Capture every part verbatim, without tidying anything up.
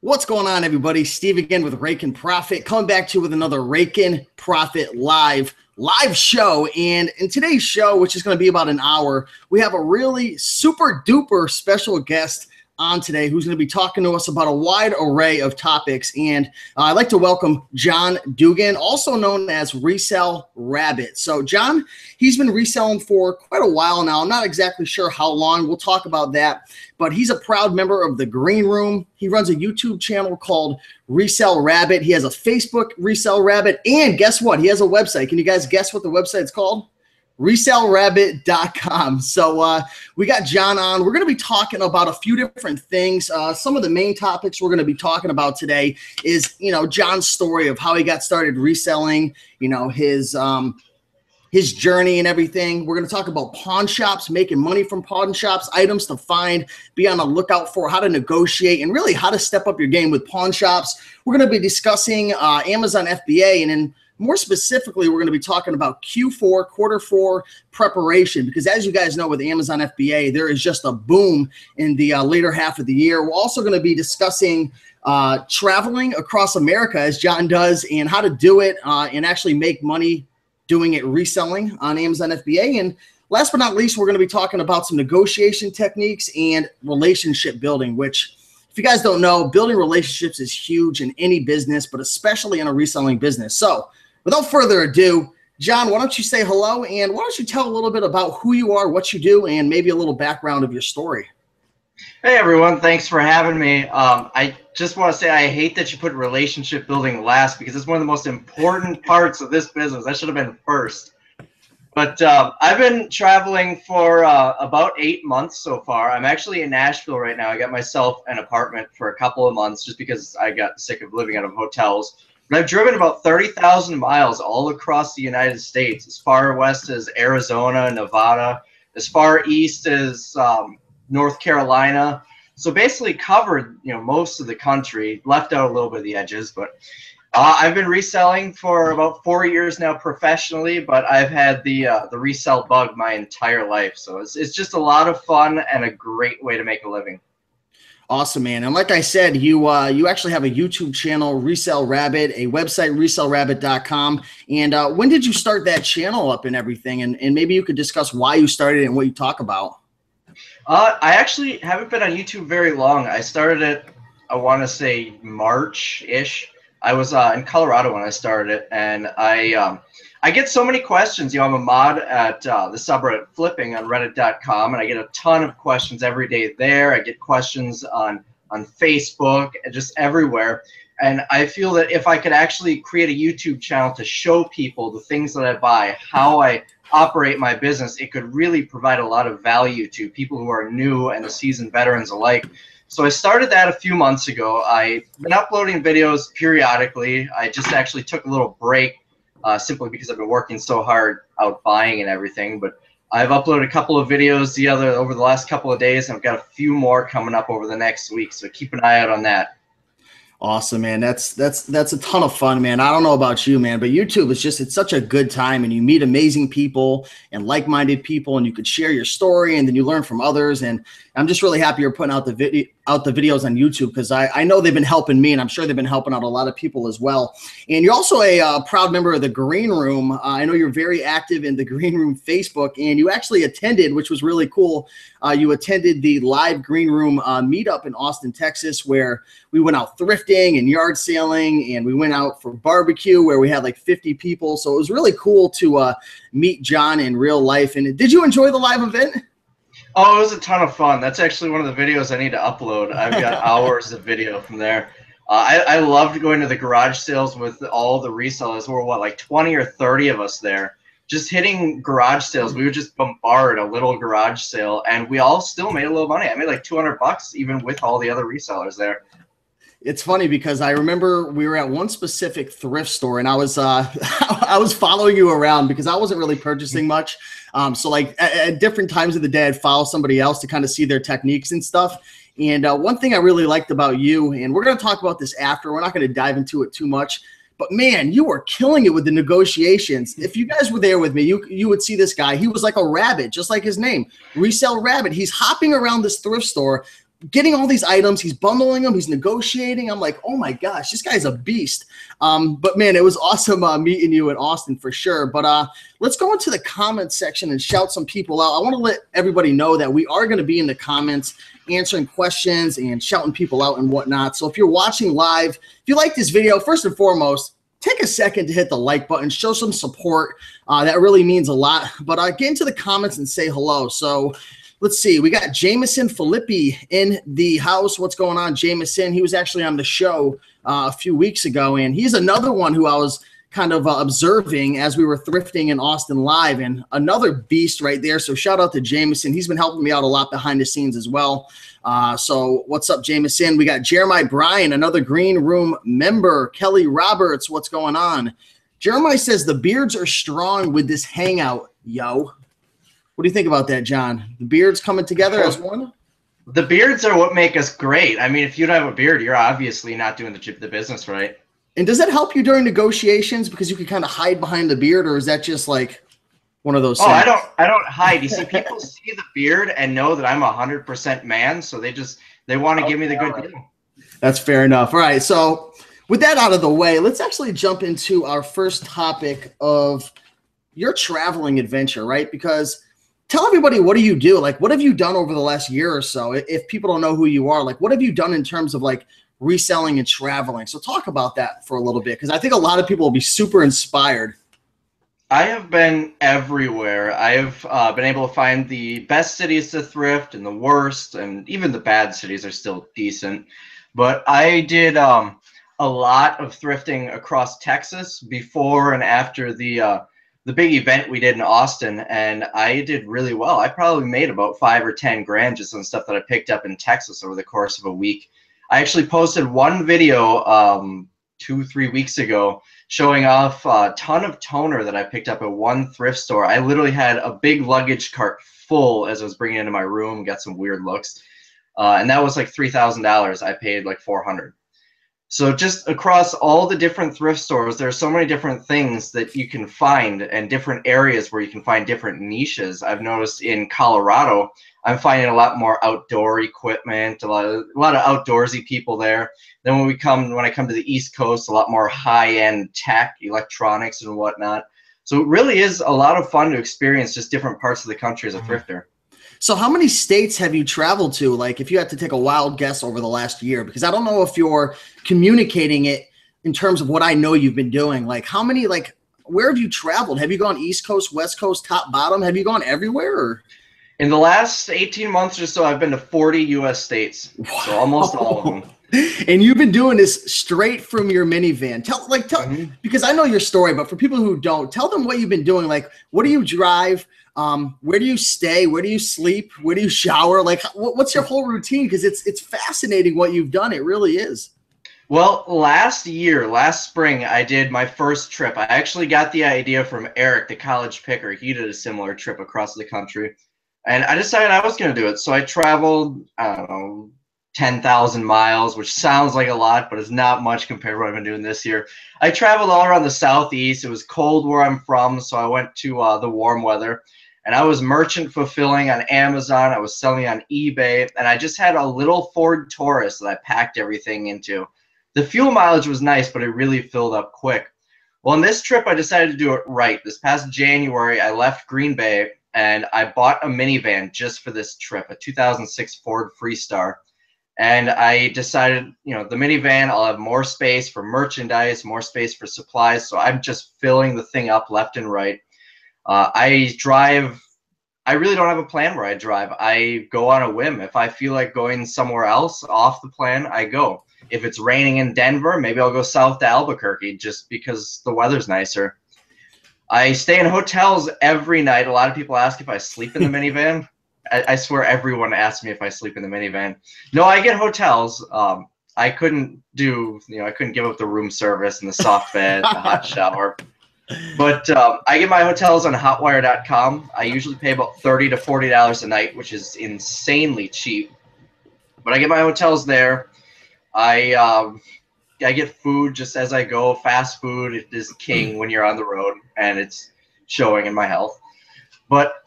What's going on, everybody? Steve again with Rake and Profit, coming back to you with another Rake and Profit live live show. And in today's show, which is going to be about an hour, we have a really super duper special guest on today who's going to be talking to us about a wide array of topics. And uh, I'd like to welcome John Dugan, also known as Resell Rabbit. So John, he's been reselling for quite a while now. I'm not exactly sure how long. We'll talk about that. But he's a proud member of the Green Room. He runs a YouTube channel called Resell Rabbit. He has a Facebook Resell Rabbit. And guess what? He has a website. Can you guys guess what the website's called? resell rabbit dot com. So uh, we got John on. We're going to be talking about a few different things. Uh, some of the main topics we're going to be talking about today is, you know, John's story of how he got started reselling, you know, his um, his journey and everything. We're going to talk about pawn shops, making money from pawn shops, items to find, be on the lookout for, how to negotiate, and really how to step up your game with pawn shops. We're going to be discussing uh, Amazon F B A, and then more specifically, we're going to be talking about Q four, quarter four preparation, because as you guys know with Amazon F B A, there is just a boom in the uh, later half of the year. We're also going to be discussing uh, traveling across America, as John does, and how to do it uh, and actually make money doing it reselling on Amazon F B A. And last but not least, we're going to be talking about some negotiation techniques and relationship building, which, if you guys don't know, building relationships is huge in any business, but especially in a reselling business. So without further ado, John, why don't you say hello, and why don't you tell a little bit about who you are, what you do, and maybe a little background of your story. Hey, everyone. Thanks for having me. Um, I just want to say I hate that you put relationship building last, because it's one of the most important parts of this business. That should have been first. But uh, I've been traveling for uh, about eight months so far. I'm actually in Nashville right now. I got myself an apartment for a couple of months just because I got sick of living out of hotels. But I've driven about thirty thousand miles all across the United States, as far west as Arizona, Nevada, as far east as um, North Carolina. So basically covered, you know, most of the country, left out a little bit of the edges. But uh, I've been reselling for about four years now professionally, but I've had the uh, the resell bug my entire life. So it's, it's just a lot of fun and a great way to make a living. Awesome, man. And like I said, you uh, you actually have a YouTube channel, Resell Rabbit, a website, resell rabbit dot com. And uh, when did you start that channel up and everything? And, and maybe you could discuss why you started it and what you talk about. Uh, I actually haven't been on YouTube very long. I started it, I want to say March-ish. I was uh, in Colorado when I started it, and I um, I get so many questions. You know, I'm a mod at uh, the subreddit Flipping on reddit dot com, and I get a ton of questions every day there. I get questions on on Facebook and just everywhere. And I feel that if I could actually create a YouTube channel to show people the things that I buy, how I operate my business, it could really provide a lot of value to people who are new and the seasoned veterans alike. So I started that a few months ago. I've been uploading videos periodically. I just actually took a little break uh, simply because I've been working so hard out buying and everything. But I've uploaded a couple of videos the other over the last couple of days, and I've got a few more coming up over the next week. So keep an eye out on that. Awesome, man. That's that's that's a ton of fun, man. I don't know about you, man, but YouTube is just, it's such a good time, and you meet amazing people and like-minded people, and you could share your story, and then you learn from others. And I'm just really happy you're putting out the video out the videos on YouTube, because I, I know they've been helping me, and I'm sure they've been helping out a lot of people as well. And you're also a uh, proud member of the Green Room. Uh, I know you're very active in the Green Room Facebook, and you actually attended, which was really cool. Uh, you attended the live Green Room uh, meetup in Austin, Texas, where we went out thrifting and yard sailing, and we went out for barbecue where we had like fifty people. So it was really cool to uh, meet John in real life. And did you enjoy the live event? Oh, it was a ton of fun. That's actually one of the videos I need to upload. I've got hours of video from there. Uh, I, I loved going to the garage sales with all the resellers. There were, what, like twenty or thirty of us there. Just hitting garage sales. We would just bombard a little garage sale, and we all still made a little money. I made like two hundred bucks even with all the other resellers there. It's funny because I remember we were at one specific thrift store, and I was uh, I was following you around because I wasn't really purchasing much. Um, so like at, at different times of the day, I'd follow somebody else to kind of see their techniques and stuff. And uh, one thing I really liked about you, and we're going to talk about this after, we're not going to dive into it too much, but man, you were killing it with the negotiations. If you guys were there with me, you you would see this guy. He was like a rabbit, just like his name, Resell Rabbit. He's hopping around this thrift store, getting all these items. He's bundling them. He's negotiating. I'm like, oh my gosh, this guy's a beast. Um, but man, it was awesome uh, meeting you in Austin for sure. But uh, let's go into the comments section and shout some people out. I want to let everybody know that we are going to be in the comments answering questions and shouting people out and whatnot. So if you're watching live, if you like this video, first and foremost, take a second to hit the like button, show some support. Uh, that really means a lot. But uh, get into the comments and say hello. So let's see. We got Jameson Filippi in the house. What's going on, Jameson? He was actually on the show uh, a few weeks ago, and he's another one who I was kind of uh, observing as we were thrifting in Austin live, and another beast right there. So shout out to Jameson. He's been helping me out a lot behind the scenes as well. Uh, so what's up, Jameson? We got Jeremiah Bryan, another Green Room member. Kelly Roberts, what's going on? Jeremiah says the beards are strong with this hangout, yo. What do you think about that, John? The beards coming together as one? The beards are what make us great. I mean, if you don't have a beard, you're obviously not doing the, the business right. And does that help you during negotiations because you can kind of hide behind the beard, or is that just like one of those Oh, things? I don't I don't hide. You see, people see the beard and know that I'm a hundred percent man, so they just they want to okay, give me the good right. deal. That's fair enough. All right, so with that out of the way, let's actually jump into our first topic of your traveling adventure, right? Because tell everybody, what do you do? Like, what have you done over the last year or so? If people don't know who you are, like, what have you done in terms of like reselling and traveling? So talk about that for a little bit, because I think a lot of people will be super inspired. I have been everywhere. I have uh, been able to find the best cities to thrift and the worst, and even the bad cities are still decent. But I did um, a lot of thrifting across Texas before and after the uh, the big event we did in Austin, and I did really well. I probably made about five or ten grand just on stuff that I picked up in Texas over the course of a week. I actually posted one video um, two, three weeks ago showing off a ton of toner that I picked up at one thrift store. I literally had a big luggage cart full as I was bringing it into my room, got some weird looks. Uh, and that was like three thousand dollars. I paid like four hundred dollars. So just across all the different thrift stores, there are so many different things that you can find and different areas where you can find different niches. I've noticed in Colorado, I'm finding a lot more outdoor equipment, a lot of, a lot of outdoorsy people there. Then when we come, when I come to the East Coast, a lot more high-end tech, electronics and whatnot. So it really is a lot of fun to experience just different parts of the country as a thrifter. So how many states have you traveled to? Like, if you had to take a wild guess over the last year, because I don't know if you're communicating it in terms of what I know you've been doing. Like, how many, like, where have you traveled? Have you gone East Coast, West Coast, top, bottom? Have you gone everywhere? Or? In the last eighteen months or so, I've been to forty U S states. Wow. So almost all of them. And you've been doing this straight from your minivan. Tell, like, tell, mm-hmm. because I know your story, but for people who don't, tell them what you've been doing. Like, what do you drive? Um, where do you stay? Where do you sleep? Where do you shower? Like, what, what's your whole routine? Because it's it's fascinating what you've done. It really is. Well, last year, last spring, I did my first trip. I actually got the idea from Eric, the college picker. He did a similar trip across the country. And I decided I was going to do it. So I traveled, I don't know, ten thousand miles, which sounds like a lot, but it's not much compared to what I've been doing this year. I traveled all around the Southeast. It was cold where I'm from, so I went to uh, the warm weather. And I was merchant fulfilling on Amazon. I was selling on eBay. And I just had a little Ford Taurus that I packed everything into. The fuel mileage was nice, but it really filled up quick. Well, on this trip, I decided to do it right. This past January, I left Green Bay, and I bought a minivan just for this trip, a two thousand six Ford Freestar. And I decided, you know, the minivan, I'll have more space for merchandise, more space for supplies. So I'm just filling the thing up left and right. Uh, I drive, I really don't have a plan where I drive. I go on a whim. If I feel like going somewhere else off the plan, I go. If it's raining in Denver, maybe I'll go south to Albuquerque just because the weather's nicer. I stay in hotels every night. A lot of people ask if I sleep in the minivan. I, I swear everyone asks me if I sleep in the minivan. No, I get hotels. Um, I couldn't do, you know, I couldn't give up the room service and the soft bed, the hot shower. But um, I get my hotels on hotwire dot com. I usually pay about thirty to forty dollars a night, which is insanely cheap. But I get my hotels there. I um, I get food just as I go. Fast food is king when you're on the road, and it's showing in my health. But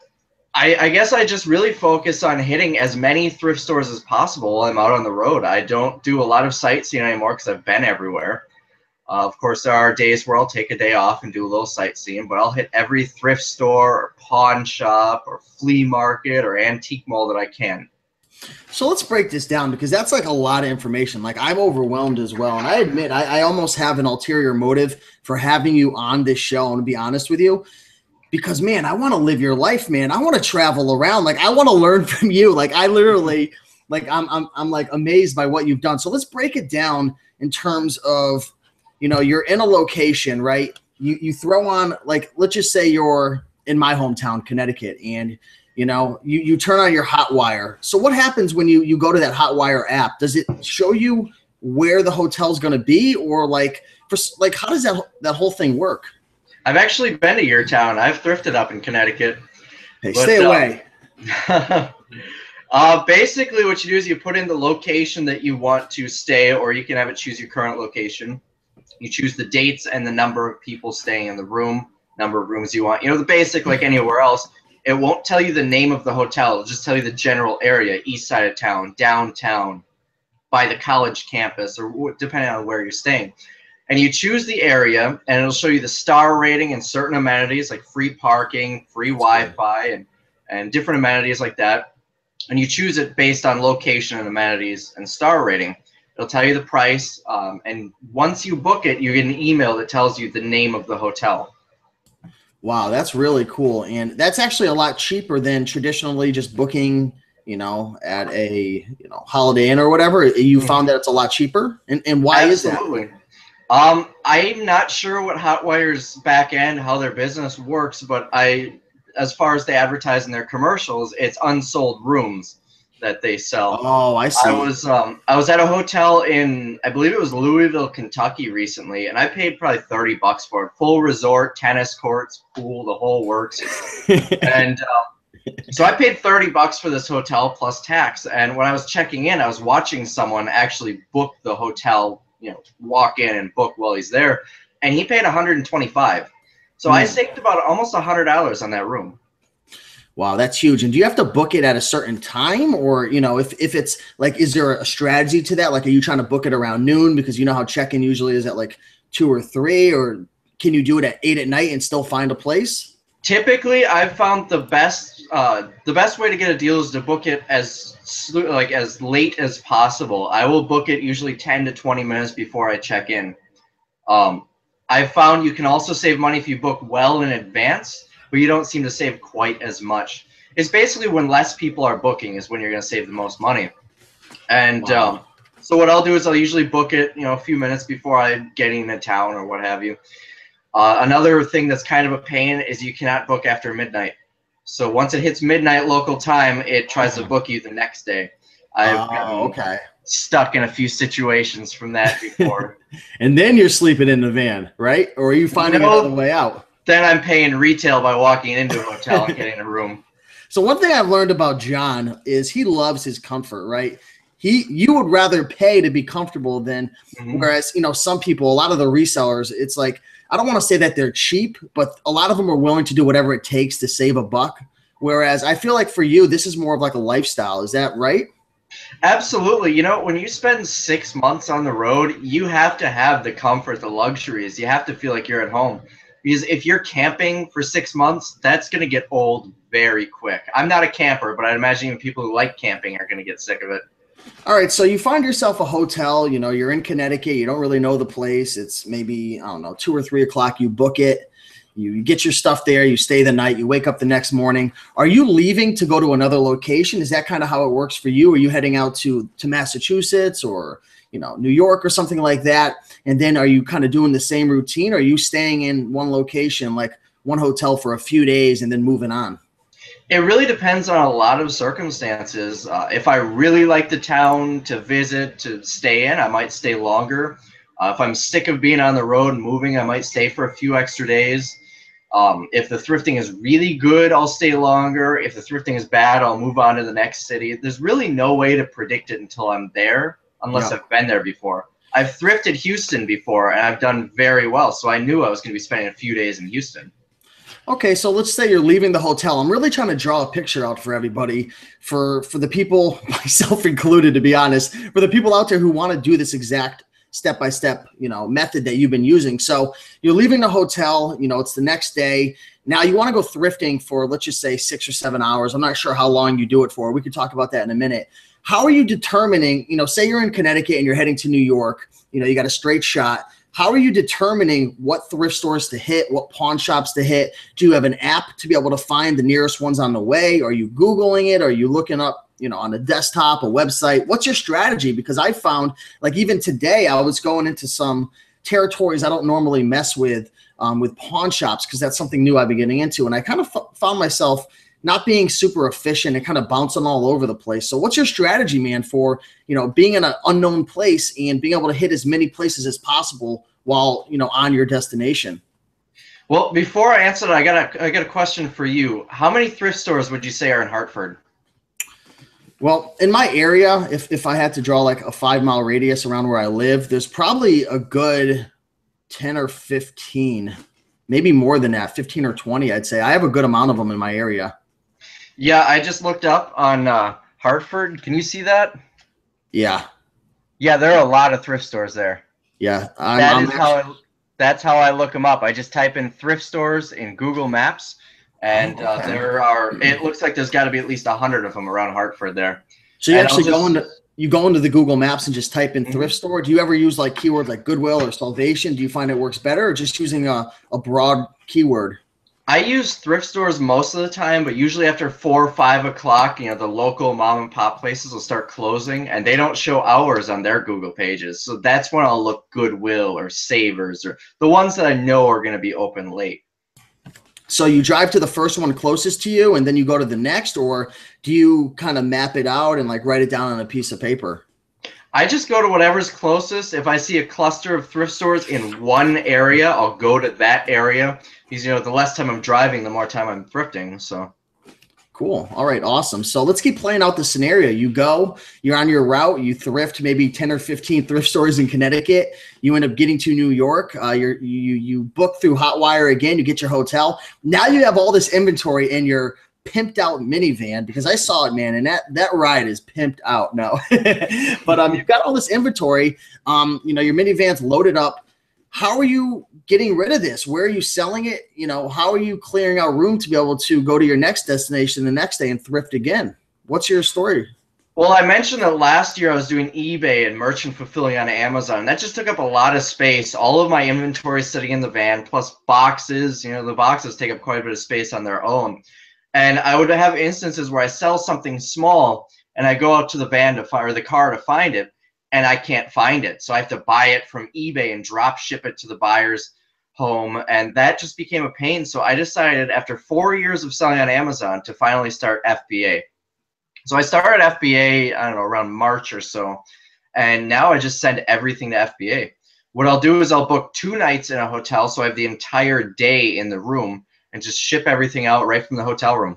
I, I guess I just really focus on hitting as many thrift stores as possible while I'm out on the road. I don't do a lot of sightseeing anymore because I've been everywhere. Uh, of course, there are days where I'll take a day off and do a little sightseeing, but I'll hit every thrift store or pawn shop or flea market or antique mall that I can. So let's break this down because that's like a lot of information. Like I'm overwhelmed as well. And I admit I, I almost have an ulterior motive for having you on this show. And to be honest with you, because man, I want to live your life, man. I want to travel around. Like I want to learn from you. Like I literally, like I'm, I'm, I'm like amazed by what you've done. So let's break it down in terms of, you know, you're in a location, right? You, you throw on like, let's just say you're in my hometown, Connecticut, and you know, you, you turn on your Hotwire. So what happens when you, you go to that Hotwire app? Does it show you where the hotel's going to be, or like, for like, how does that, that whole thing work? I've actually been to your town. I've thrifted up in Connecticut. Hey, but, stay away. Uh, uh, basically, what you do is you put in the location that you want to stay, or you can have it choose your current location. You choose the dates and the number of people staying in the room, number of rooms you want. You know, the basic like anywhere else. It won't tell you the name of the hotel. It'll just tell you the general area, east side of town, downtown, by the college campus, or depending on where you're staying. And you choose the area, and it'll show you the star rating and certain amenities like free parking, free Wi-Fi, and, and different amenities like that. And you choose it based on location and amenities and star rating. It'll tell you the price, um, and once you book it, you get an email that tells you the name of the hotel. Wow, that's really cool. And that's actually a lot cheaper than traditionally just booking, you know, at a, you know, Holiday Inn or whatever. You found that it's a lot cheaper? And, and why Absolutely. is that? Um, I'm not sure what Hotwire's back end, how their business works, but I, as far as they advertise in their commercials, it's unsold rooms that they sell. Oh, I see. I was um I was at a hotel in, I believe it was Louisville, Kentucky recently, and I paid probably thirty bucks for it. Full resort, tennis courts, pool, the whole works. and uh, so I paid thirty bucks for this hotel plus tax. And when I was checking in, I was watching someone actually book the hotel, you know, walk in and book while he's there, and he paid one hundred twenty-five. So mm. I saved about almost one hundred dollars on that room. Wow, that's huge. And do you have to book it at a certain time, or, you know, if, if it's like, is there a strategy to that? Like, are you trying to book it around noon because you know how check-in usually is at like two or three, or can you do it at eight at night and still find a place? Typically, I've found the best, uh, the best way to get a deal is to book it as like as late as possible. I will book it usually ten to twenty minutes before I check in. Um, I've found you can also save money if you book well in advance, but you don't seem to save quite as much. It's basically when less people are booking is when you're going to save the most money. And wow. um, so what I'll do is I'll usually book it, you know, a few minutes before I get into town or what have you. Uh, another thing that's kind of a pain is you cannot book after midnight. So once it hits midnight local time, it tries to book you the next day. I've oh, okay. stuck in a few situations from that before. And then you're sleeping in the van, right? Or are you finding no, another way out? Then I'm paying retail by walking into a hotel and getting a room. So one thing I've learned about John is he loves his comfort, right? He, you would rather pay to be comfortable than, mm-hmm. whereas, you know, some people, a lot of the resellers, it's like, I don't want to say that they're cheap, but a lot of them are willing to do whatever it takes to save a buck. Whereas I feel like for you, this is more of like a lifestyle. Is that right? Absolutely. You know, when you spend six months on the road, you have to have the comfort, the luxuries. You have to feel like you're at home. Because if you're camping for six months, that's going to get old very quick. I'm not a camper, but I'd imagine even people who like camping are going to get sick of it. All right, so you find yourself a hotel, you know, you're in Connecticut, you don't really know the place. It's maybe, I don't know, two or three o'clock, you book it, you get your stuff there, you stay the night, you wake up the next morning. Are you leaving to go to another location? Is that kind of how it works for you? Are you heading out to, to Massachusetts or, you know, New York or something like that? And then are you kind of doing the same routine? Or are you staying in one location, like one hotel for a few days and then moving on? It really depends on a lot of circumstances. Uh, if I really like the town to visit, to stay in, I might stay longer. Uh, if I'm sick of being on the road and moving, I might stay for a few extra days. Um, if the thrifting is really good, I'll stay longer. If the thrifting is bad, I'll move on to the next city. There's really no way to predict it until I'm there, unless yeah. I've been there before. I've thrifted Houston before, and I've done very well, so I knew I was going to be spending a few days in Houston. Okay, so let's say you're leaving the hotel. I'm really trying to draw a picture out for everybody, for for the people, myself included, to be honest, for the people out there who want to do this exact step-by-step, you know, method that you've been using. So you're leaving the hotel, you know, it's the next day. Now you want to go thrifting for, let's just say, six or seven hours. I'm not sure how long you do it for. We could talk about that in a minute. How are you determining, you know, say you're in Connecticut and you're heading to New York, you know, you got a straight shot. How are you determining what thrift stores to hit, what pawn shops to hit? Do you have an app to be able to find the nearest ones on the way? Are you Googling it? Are you looking up, you know, on a desktop, a website? What's your strategy? Because I found, like, even today, I was going into some territories I don't normally mess with, um, with pawn shops, because that's something new I've been getting into. And I kind of f- found myself not being super efficient and kind of bouncing all over the place. So what's your strategy, man, for, you know, being in an unknown place and being able to hit as many places as possible while, you know, on your destination? Well, before I answer that, I got a, I got a question for you. How many thrift stores would you say are in Hartford? Well, in my area, if, if I had to draw like a five mile radius around where I live, there's probably a good ten or fifteen, maybe more than that, fifteen or twenty, I'd say. I have a good amount of them in my area. Yeah, I just looked up on uh, Hartford. Can you see that? Yeah. Yeah, there are a lot of thrift stores there. Yeah. I'm, that I'm is actually, how I, that's how I look them up. I just type in thrift stores in Google Maps, and oh, okay. uh, there are. It looks like there's got to be at least a hundred of them around Hartford there. So you and actually just, go into you go into the Google Maps and just type in mm-hmm. thrift store. Do you ever use like keywords like Goodwill or Salvation? Do you find it works better, or just using a, a broad keyword? I use thrift stores most of the time, but usually after four or five o'clock, you know, the local mom and pop places will start closing, and they don't show hours on their Google pages. So that's when I'll look Goodwill or Savers, or the ones that I know are going to be open late. So you drive to the first one closest to you, and then you go to the next, or do you kind of map it out and like write it down on a piece of paper? I just go to whatever's closest. If I see a cluster of thrift stores in one area, I'll go to that area. Because, you know, the less time I'm driving, the more time I'm thrifting. So cool. All right, awesome. So let's keep playing out the scenario. You go, you're on your route, you thrift maybe ten or fifteen thrift stores in Connecticut. You end up getting to New York. Uh, you're, you you book through Hotwire again. You get your hotel. Now you have all this inventory in your pimped out minivan, because I saw it, man, and that that ride is pimped out. No, but um, you've got all this inventory. Um, you know, your minivan's loaded up. How are you getting rid of this? Where are you selling it? You know, how are you clearing out room to be able to go to your next destination the next day and thrift again? What's your story? Well, I mentioned that last year I was doing eBay and merchant fulfilling on Amazon. That just took up a lot of space. All of my inventory sitting in the van, plus boxes. You know, the boxes take up quite a bit of space on their own. And I would have instances where I sell something small and I go out to the van to find, or the car to find it, and I can't find it. So I have to buy it from eBay and drop ship it to the buyer's home. And that just became a pain. So I decided after four years of selling on Amazon to finally start F B A. So I started F B A, I don't know, around March or so. And now I just send everything to F B A. What I'll do is I'll book two nights in a hotel, so I have the entire day in the room, and just ship everything out right from the hotel room.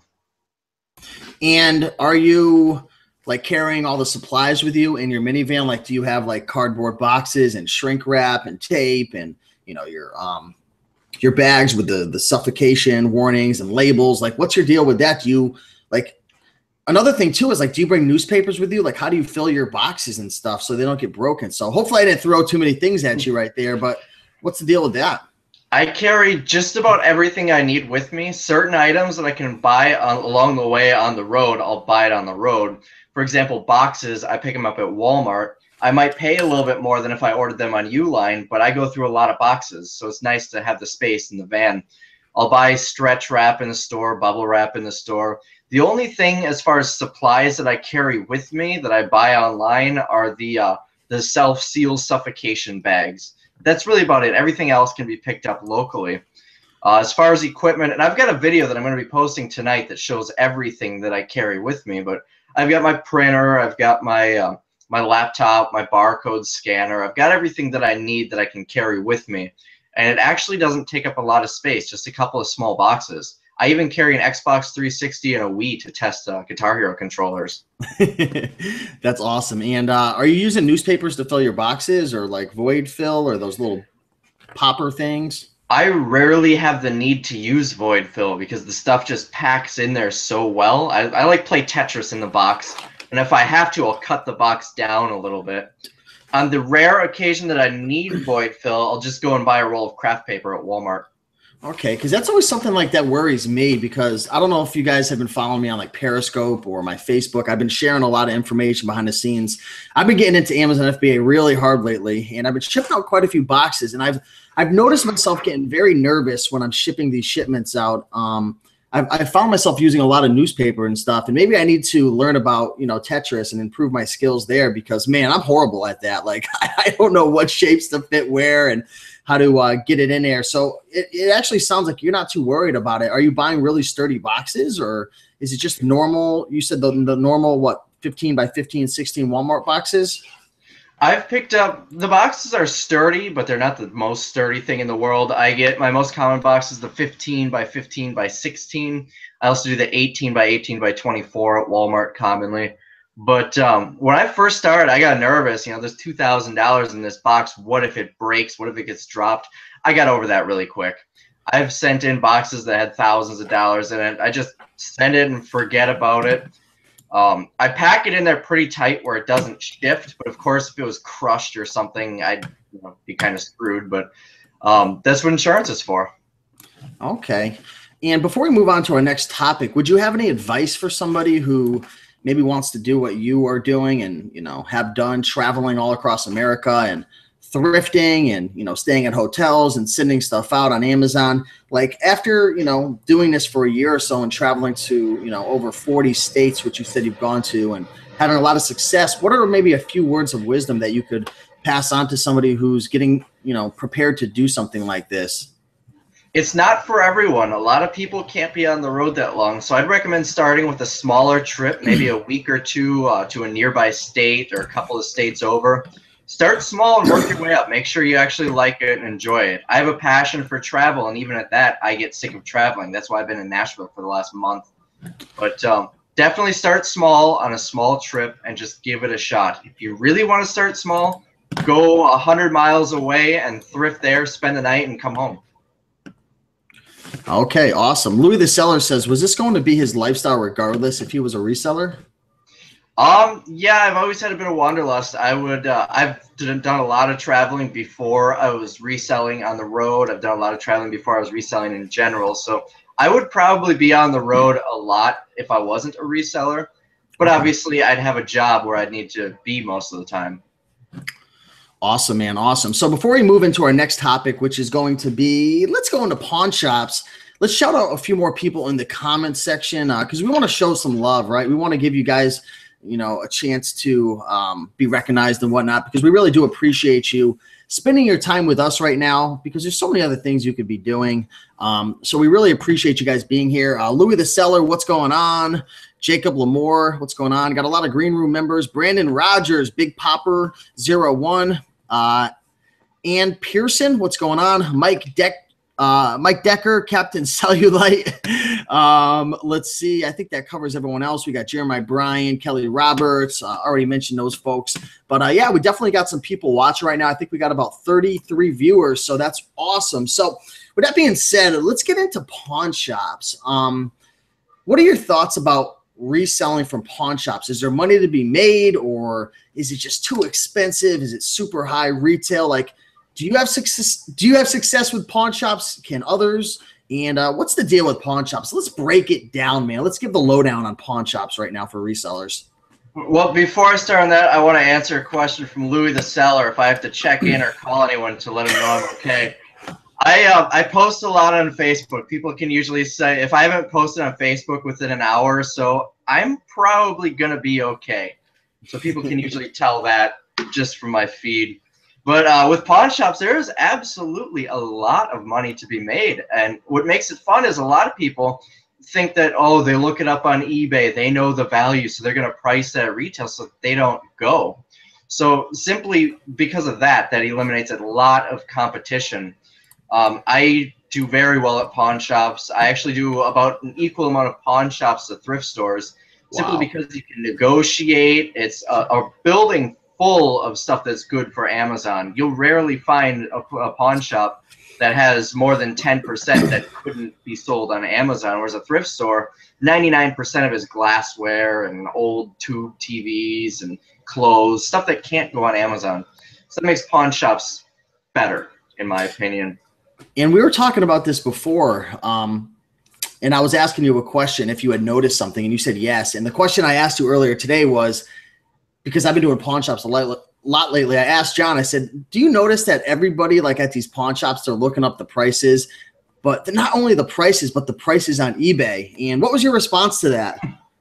And are you like carrying all the supplies with you in your minivan? Like, do you have like cardboard boxes and shrink wrap and tape and, you know, your um your bags with the the suffocation warnings and labels? Like, what's your deal with that? Do you like, another thing too is like, do you bring newspapers with you? Like, how do you fill your boxes and stuff so they don't get broken? So hopefully I didn't throw too many things at you right there, but what's the deal with that? I carry just about everything I need with me. Certain items that I can buy on, along the way on the road, I'll buy it on the road. For example, boxes, I pick them up at Walmart. I might pay a little bit more than if I ordered them on Uline, but I go through a lot of boxes, so it's nice to have the space in the van. I'll buy stretch wrap in the store, bubble wrap in the store. The only thing as far as supplies that I carry with me that I buy online are the uh, the self-seal suffocation bags. That's really about it. Everything else can be picked up locally. Uh, as far as equipment, and I've got a video that I'm going to be posting tonight that shows everything that I carry with me, but I've got my printer, I've got my uh, my laptop, my barcode scanner. I've got everything that I need that I can carry with me. And it actually doesn't take up a lot of space, just a couple of small boxes. I even carry an Xbox three sixty and a Wii to test uh, Guitar Hero controllers. That's awesome. And uh, are you using newspapers to fill your boxes, or like void fill, or those little popper things? I rarely have the need to use void fill because the stuff just packs in there so well. I, I like play Tetris in the box, and if I have to, I'll cut the box down a little bit. On the rare occasion that I need void fill, I'll just go and buy a roll of craft paper at Walmart. Okay, because that's always something like that worries me, because I don't know if you guys have been following me on like Periscope or my Facebook. I've been sharing a lot of information behind the scenes. I've been getting into Amazon F B A really hard lately, and I've been shipping out quite a few boxes, and I've I've noticed myself getting very nervous when I'm shipping these shipments out. Um, I've, I found myself using a lot of newspaper and stuff, and maybe I need to learn about, you know, Tetris and improve my skills there, because man, I'm horrible at that. Like I, I don't know what shapes to fit where and how to uh, get it in there. So it, it actually sounds like you're not too worried about it. Are you buying really sturdy boxes, or is it just normal? You said the, the normal, what, fifteen by fifteen, sixteen Walmart boxes? I've picked up, the boxes are sturdy, but they're not the most sturdy thing in the world. I get, my most common box is the fifteen by fifteen by sixteen. I also do the eighteen by eighteen by twenty-four at Walmart commonly. But um, when I first started, I got nervous. You know, there's two thousand dollars in this box. What if it breaks? What if it gets dropped? I got over that really quick. I've sent in boxes that had thousands of dollars in it. I just send it and forget about it. Um, I pack it in there pretty tight where it doesn't shift. But of course, if it was crushed or something, I'd, you know, be kind of screwed. But um, that's what insurance is for. Okay. And before we move on to our next topic, would you have any advice for somebody who maybe wants to do what you are doing and, you know, have done, traveling all across America and thrifting and, you know, staying at hotels and sending stuff out on Amazon? Like after, you know, doing this for a year or so and traveling to, you know, over forty states, which you said you've gone to, and having a lot of success, what are maybe a few words of wisdom that you could pass on to somebody who's getting, you know, prepared to do something like this? It's not for everyone. A lot of people can't be on the road that long. So I'd recommend starting with a smaller trip, maybe a week or two uh, to a nearby state or a couple of states over. Start small and work your way up. Make sure you actually like it and enjoy it. I have a passion for travel, and even at that, I get sick of traveling. That's why I've been in Nashville for the last month. But um, definitely start small on a small trip and just give it a shot. If you really want to start small, go one hundred miles away and thrift there, spend the night, and come home. Okay, awesome. Louis the Seller says, was this going to be his lifestyle regardless if he was a reseller? Um, yeah, I've always had a bit of wanderlust. I would, uh, I've done a lot of traveling before I was reselling on the road. I've done a lot of traveling before I was reselling in general. So I would probably be on the road a lot if I wasn't a reseller. But obviously I'd have a job where I'd need to be most of the time. Awesome, man. Awesome. So before we move into our next topic, which is going to be, let's go into pawn shops. Let's shout out a few more people in the comments section because uh, we want to show some love, right? We want to give you guys, you know, a chance to um, be recognized and whatnot, because we really do appreciate you spending your time with us right now, because there's so many other things you could be doing. Um, so we really appreciate you guys being here. Uh, Louis the Seller, what's going on? Jacob Lamore, what's going on? Got a lot of Green Room members. Brandon Rogers, Big Popper zero one. Uh, Ann Pearson, what's going on? Mike Deck, uh, Mike Decker, Captain Cellulite. um, let's see. I think that covers everyone else. We got Jeremiah Bryan, Kelly Roberts. Uh, already mentioned those folks. But uh, yeah, we definitely got some people watching right now. I think we got about thirty-three viewers, so that's awesome. So with that being said, let's get into pawn shops. Um, what are your thoughts about reselling from pawn shops? Is there money to be made, or is it just too expensive? Is it super high retail? Like, do you have success? Do you have success with pawn shops? Can others? And uh, what's the deal with pawn shops? Let's break it down, man. Let's give the lowdown on pawn shops right now for resellers. Well, before I start on that, I want to answer a question from Louis the Seller. If I have to check in or call anyone to let them know I'm okay. I uh, I post a lot on Facebook. People can usually say, if I haven't posted on Facebook within an hour or so, I'm probably going to be okay. So people can usually tell that just from my feed. But uh, with pawn shops, there is absolutely a lot of money to be made. And what makes it fun is a lot of people think that, oh, they look it up on eBay. They know the value, so they're going to price that at retail so they don't go. So simply because of that, that eliminates a lot of competition. Um, I do very well at pawn shops. I actually do about an equal amount of pawn shops to thrift stores, simply Wow. because you can negotiate. It's a, a building full of stuff that's good for Amazon. You'll rarely find a, a pawn shop that has more than ten percent that couldn't be sold on Amazon, whereas a thrift store, ninety-nine percent of it is glassware and old tube T Vs and clothes, stuff that can't go on Amazon. So that makes pawn shops better, in my opinion. And we were talking about this before, um, and I was asking you a question if you had noticed something, and you said yes. And the question I asked you earlier today was, because I've been doing pawn shops a lot, lot lately, I asked John, I said, do you notice that everybody like at these pawn shops, they're looking up the prices, but not only the prices, but the prices on eBay? And what was your response to that?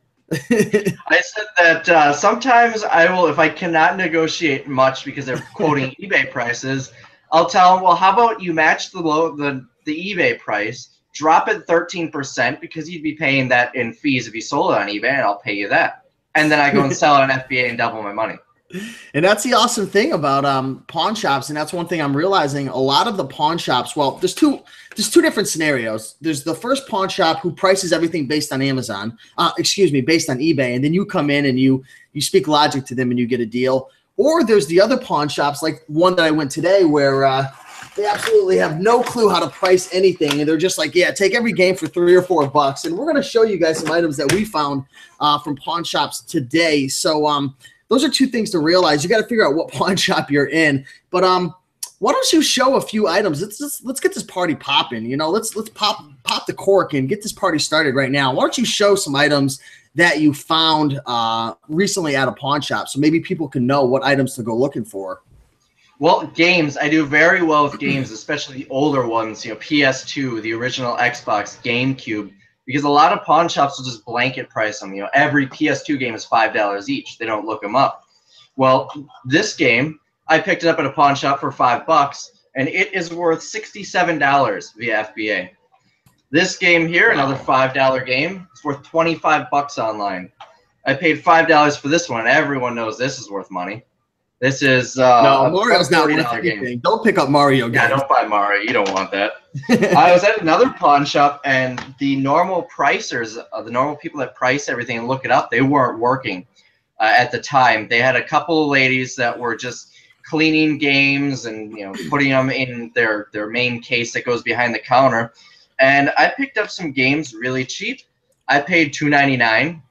I said that uh, sometimes I will, if I cannot negotiate much because they're quoting eBay prices, I'll tell them, well, how about you match the low the, the eBay price, drop it thirteen percent because you'd be paying that in fees if you sold it on eBay, and I'll pay you that. And then I go and sell it on F B A and double my money. And that's the awesome thing about um, pawn shops, and that's one thing I'm realizing. A lot of the pawn shops, well, there's two there's two different scenarios. There's the first pawn shop who prices everything based on Amazon, uh, excuse me, based on eBay, and then you come in and you you speak logic to them and you get a deal. Or there's the other pawn shops, like one that I went today, where uh, they absolutely have no clue how to price anything, and they're just like, yeah, take every game for three or four bucks. And we're going to show you guys some items that we found uh, from pawn shops today. So um, those are two things to realize. You got to figure out what pawn shop you're in. But um, why don't you show a few items? Let's just, let's get this party popping. You know, let's let's pop pop the cork and get this party started right now. Why don't you show some items that you found uh, recently at a pawn shop, so maybe people can know what items to go looking for? Well, games. I do very well with games, especially the older ones, you know, P S two, the original Xbox, GameCube, because a lot of pawn shops will just blanket price them. You know, every P S two game is five dollars each. They don't look them up. Well, this game, I picked it up at a pawn shop for five bucks, and it is worth sixty-seven dollars via F B A. This game here, another five dollar game, it's worth twenty-five bucks online. I paid five dollars for this one. Everyone knows this is worth money. This is uh, no, Mario's not worth anything. Game. Don't pick up Mario games. Yeah, don't buy Mario. You don't want that. I was at another pawn shop, and the normal pricers, uh, the normal people that price everything and look it up, they weren't working uh, at the time. They had a couple of ladies that were just cleaning games and you know putting them in their their main case that goes behind the counter. And I picked up some games really cheap. I paid two ninety-nine,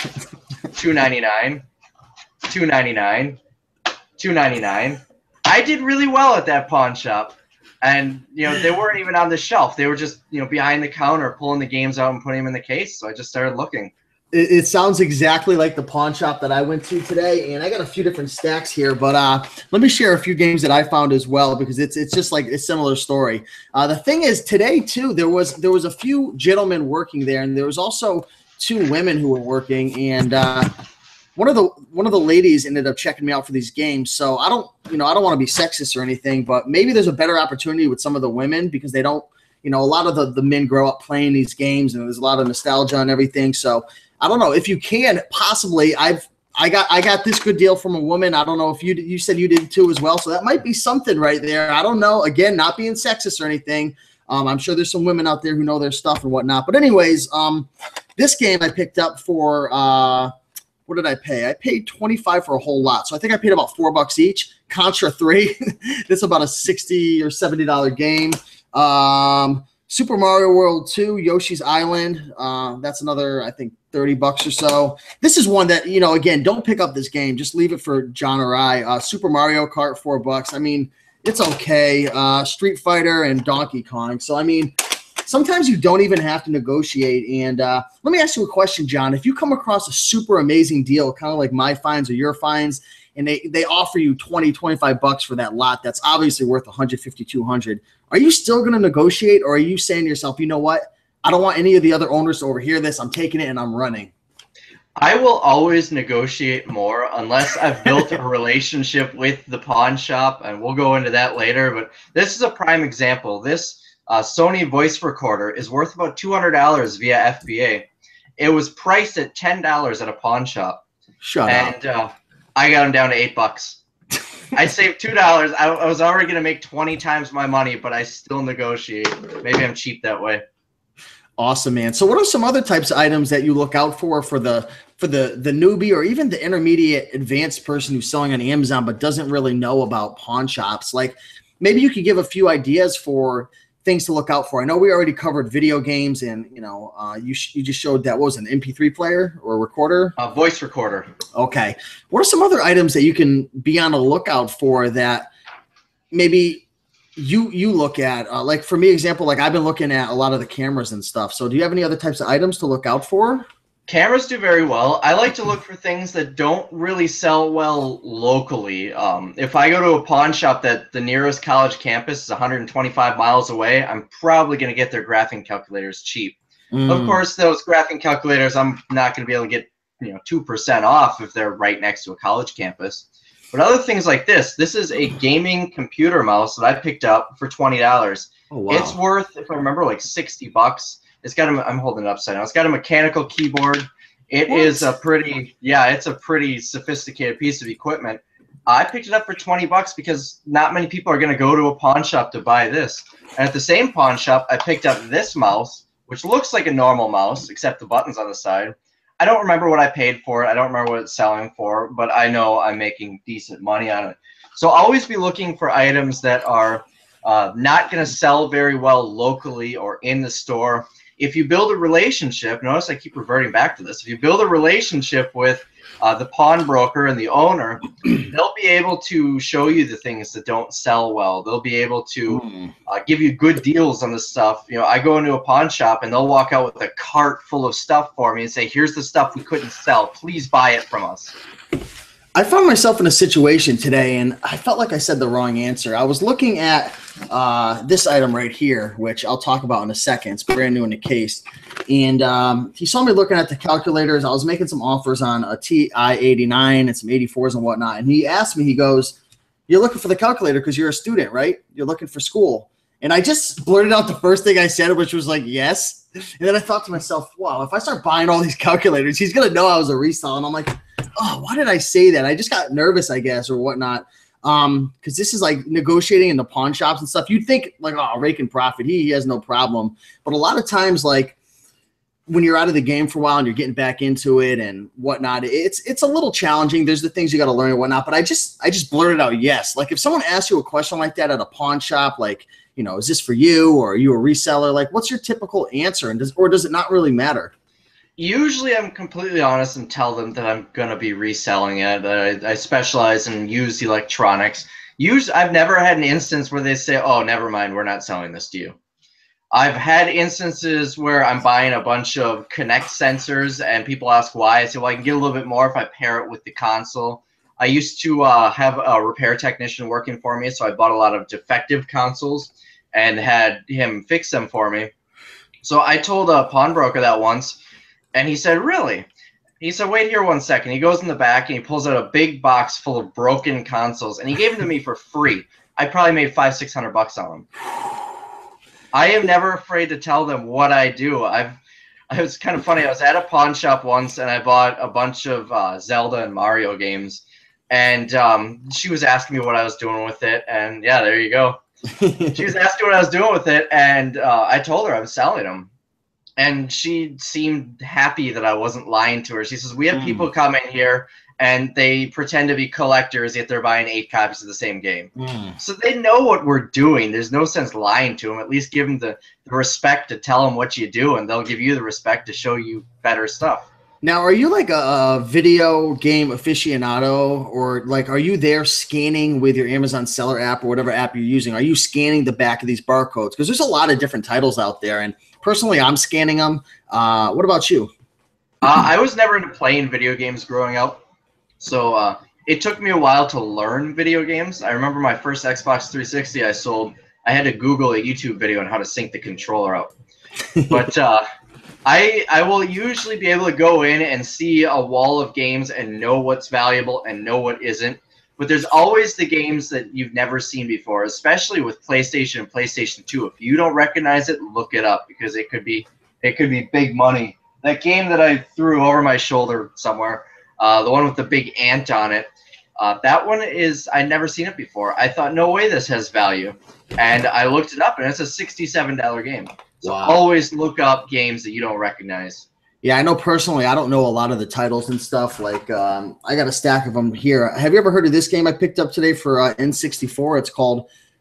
two ninety-nine, two ninety-nine. two ninety-nine. I did really well at that pawn shop, and you know they weren't even on the shelf. They were just you know behind the counter pulling the games out and putting them in the case. So I just started looking. It, it sounds exactly like the pawn shop that I went to today, and I got a few different stacks here. But uh, let me share a few games that I found as well, because it's it's just like a similar story. Uh, the thing is, today too, there was there was a few gentlemen working there, and there was also two women who were working, and. Uh, One of the one of the ladies ended up checking me out for these games. So I don't, you know, I don't want to be sexist or anything, but maybe there's a better opportunity with some of the women because they don't, you know, a lot of the, the men grow up playing these games and there's a lot of nostalgia and everything. So I don't know if you can possibly. I've I got I got this good deal from a woman. I don't know if you you said you did too as well. So that might be something right there. I don't know. Again, not being sexist or anything. Um, I'm sure there's some women out there who know their stuff and whatnot. But anyways, um, this game I picked up for. Uh, What did I pay? I paid twenty-five for a whole lot. So I think I paid about four bucks each. Contra three. That's about a sixty or seventy dollar game. Um, Super Mario World two, Yoshi's Island. Uh, that's another, I think, thirty bucks or so. This is one that, you know, again, don't pick up this game. Just leave it for John or I. Uh, Super Mario Kart, four bucks. I mean, it's okay. Uh, Street Fighter and Donkey Kong. So, I mean, sometimes you don't even have to negotiate. And uh, let me ask you a question, John. If you come across a super amazing deal, kind of like my finds or your finds, and they, they offer you twenty, twenty-five bucks for that lot that's obviously worth one fifty, two hundred, are you still going to negotiate, or are you saying to yourself, you know what? I don't want any of the other owners to overhear this. I'm taking it and I'm running. I will always negotiate more unless I've built a relationship with the pawn shop, and we'll go into that later. But this is a prime example. This Uh, Sony voice recorder is worth about two hundred dollars via F B A. It was priced at ten dollars at a pawn shop. Shut and, up. And uh, I got them down to eight bucks. I saved two dollars. I, I was already going to make twenty times my money, but I still negotiate. Maybe I'm cheap that way. Awesome, man. So what are some other types of items that you look out for for the for the, the newbie or even the intermediate advanced person who's selling on Amazon but doesn't really know about pawn shops? Like, maybe you could give a few ideas for things to look out for. I know we already covered video games, and you know, uh, you sh- you just showed that what was an M P three player or recorder, a voice recorder. Okay, what are some other items that you can be on the lookout for that maybe you you look at? Uh, like for me, example, like I've been looking at a lot of the cameras and stuff. So, do you have any other types of items to look out for? Cameras do very well. I like to look for things that don't really sell well locally. Um, if I go to a pawn shop that the nearest college campus is one hundred twenty-five miles away, I'm probably going to get their graphing calculators cheap. Mm. Of course, those graphing calculators, I'm not going to be able to get you know two percent off if they're right next to a college campus. But other things like this, this is a gaming computer mouse that I picked up for twenty dollars. Oh, wow. It's worth, if I remember, like sixty bucks. It's got a, I'm holding it upside down. It's got a mechanical keyboard. It what? is a pretty, yeah, it's a pretty sophisticated piece of equipment. I picked it up for twenty bucks because not many people are going to go to a pawn shop to buy this. And at the same pawn shop, I picked up this mouse, which looks like a normal mouse, except the buttons on the side. I don't remember what I paid for it. I don't remember what it's selling for, but I know I'm making decent money on it. So always be looking for items that are uh, not going to sell very well locally or in the store. If you build a relationship, notice I keep reverting back to this. If you build a relationship with uh, the pawnbroker and the owner, they'll be able to show you the things that don't sell well. They'll be able to uh, give you good deals on the stuff. You know, I go into a pawn shop and they'll walk out with a cart full of stuff for me and say, here's the stuff we couldn't sell. Please buy it from us. I found myself in a situation today, and I felt like I said the wrong answer. I was looking at uh, this item right here, which I'll talk about in a second. It's brand new in the case. And um, he saw me looking at the calculators. I was making some offers on a T I eighty-nine and some eighty-fours and whatnot. And he asked me, he goes, you're looking for the calculator because you're a student, right? You're looking for school. And I just blurted out the first thing I said, which was like, yes. And then I thought to myself, wow, if I start buying all these calculators, he's going to know I was a reseller. And I'm like, oh, why did I say that? I just got nervous, I guess, or whatnot. Um, because this is like negotiating in the pawn shops and stuff. You'd think like, oh, rake and profit. He, he has no problem. But a lot of times, like when you're out of the game for a while and you're getting back into it and whatnot, it's it's a little challenging. There's the things you got to learn and whatnot. But I just I just blurted out yes. Like if someone asks you a question like that at a pawn shop, like, you know, is this for you or are you a reseller? Like, what's your typical answer? And does or does it not really matter? Usually I'm completely honest and tell them that I'm going to be reselling it. I, I specialize in used electronics. Usually, I've never had an instance where they say, oh, never mind, we're not selling this to you. I've had instances where I'm buying a bunch of Kinect sensors and people ask why. I say, well, I can get a little bit more if I pair it with the console. I used to uh, have a repair technician working for me, so I bought a lot of defective consoles and had him fix them for me. So I told a pawnbroker that once, and he said, really? He said, wait here one second. He goes in the back, and he pulls out a big box full of broken consoles, and he gave them to me for free. I probably made five, six hundred bucks on them. I am never afraid to tell them what I do. I've, it was kind of funny. I was at a pawn shop once, and I bought a bunch of uh, Zelda and Mario games, and um, she was asking me what I was doing with it, and yeah, there you go. She was asking what I was doing with it, and uh, I told her I was selling them. And she seemed happy that I wasn't lying to her. She says, we have mm. people come in here and they pretend to be collectors, yet they're buying eight copies of the same game. Mm. So they know what we're doing. There's no sense lying to them. At least give them the, the respect to tell them what you do, and they'll give you the respect to show you better stuff. Now, are you like a, a video game aficionado, or like are you there scanning with your Amazon Seller app or whatever app you're using? Are you scanning the back of these barcodes? Because there's a lot of different titles out there, and personally, I'm scanning them. Uh, what about you? Uh, I was never into playing video games growing up, so uh, it took me a while to learn video games. I remember my first Xbox three sixty I sold. I had to Google a YouTube video on how to sync the controller out. But uh, I I will usually be able to go in and see a wall of games and know what's valuable and know what isn't. But there's always the games that you've never seen before, especially with PlayStation and PlayStation two. If you don't recognize it, look it up because it could be it could be big money. That game that I threw over my shoulder somewhere, uh, the one with the big ant on it, uh, that one is I'd never seen it before. I thought, no way this has value. And I looked it up, and it's a sixty-seven dollar game. So wow. Always look up games that you don't recognize. Yeah, I know personally, I don't know a lot of the titles and stuff. Like, um, I got a stack of them here. Have you ever heard of this game I picked up today for uh, N sixty-four? It's called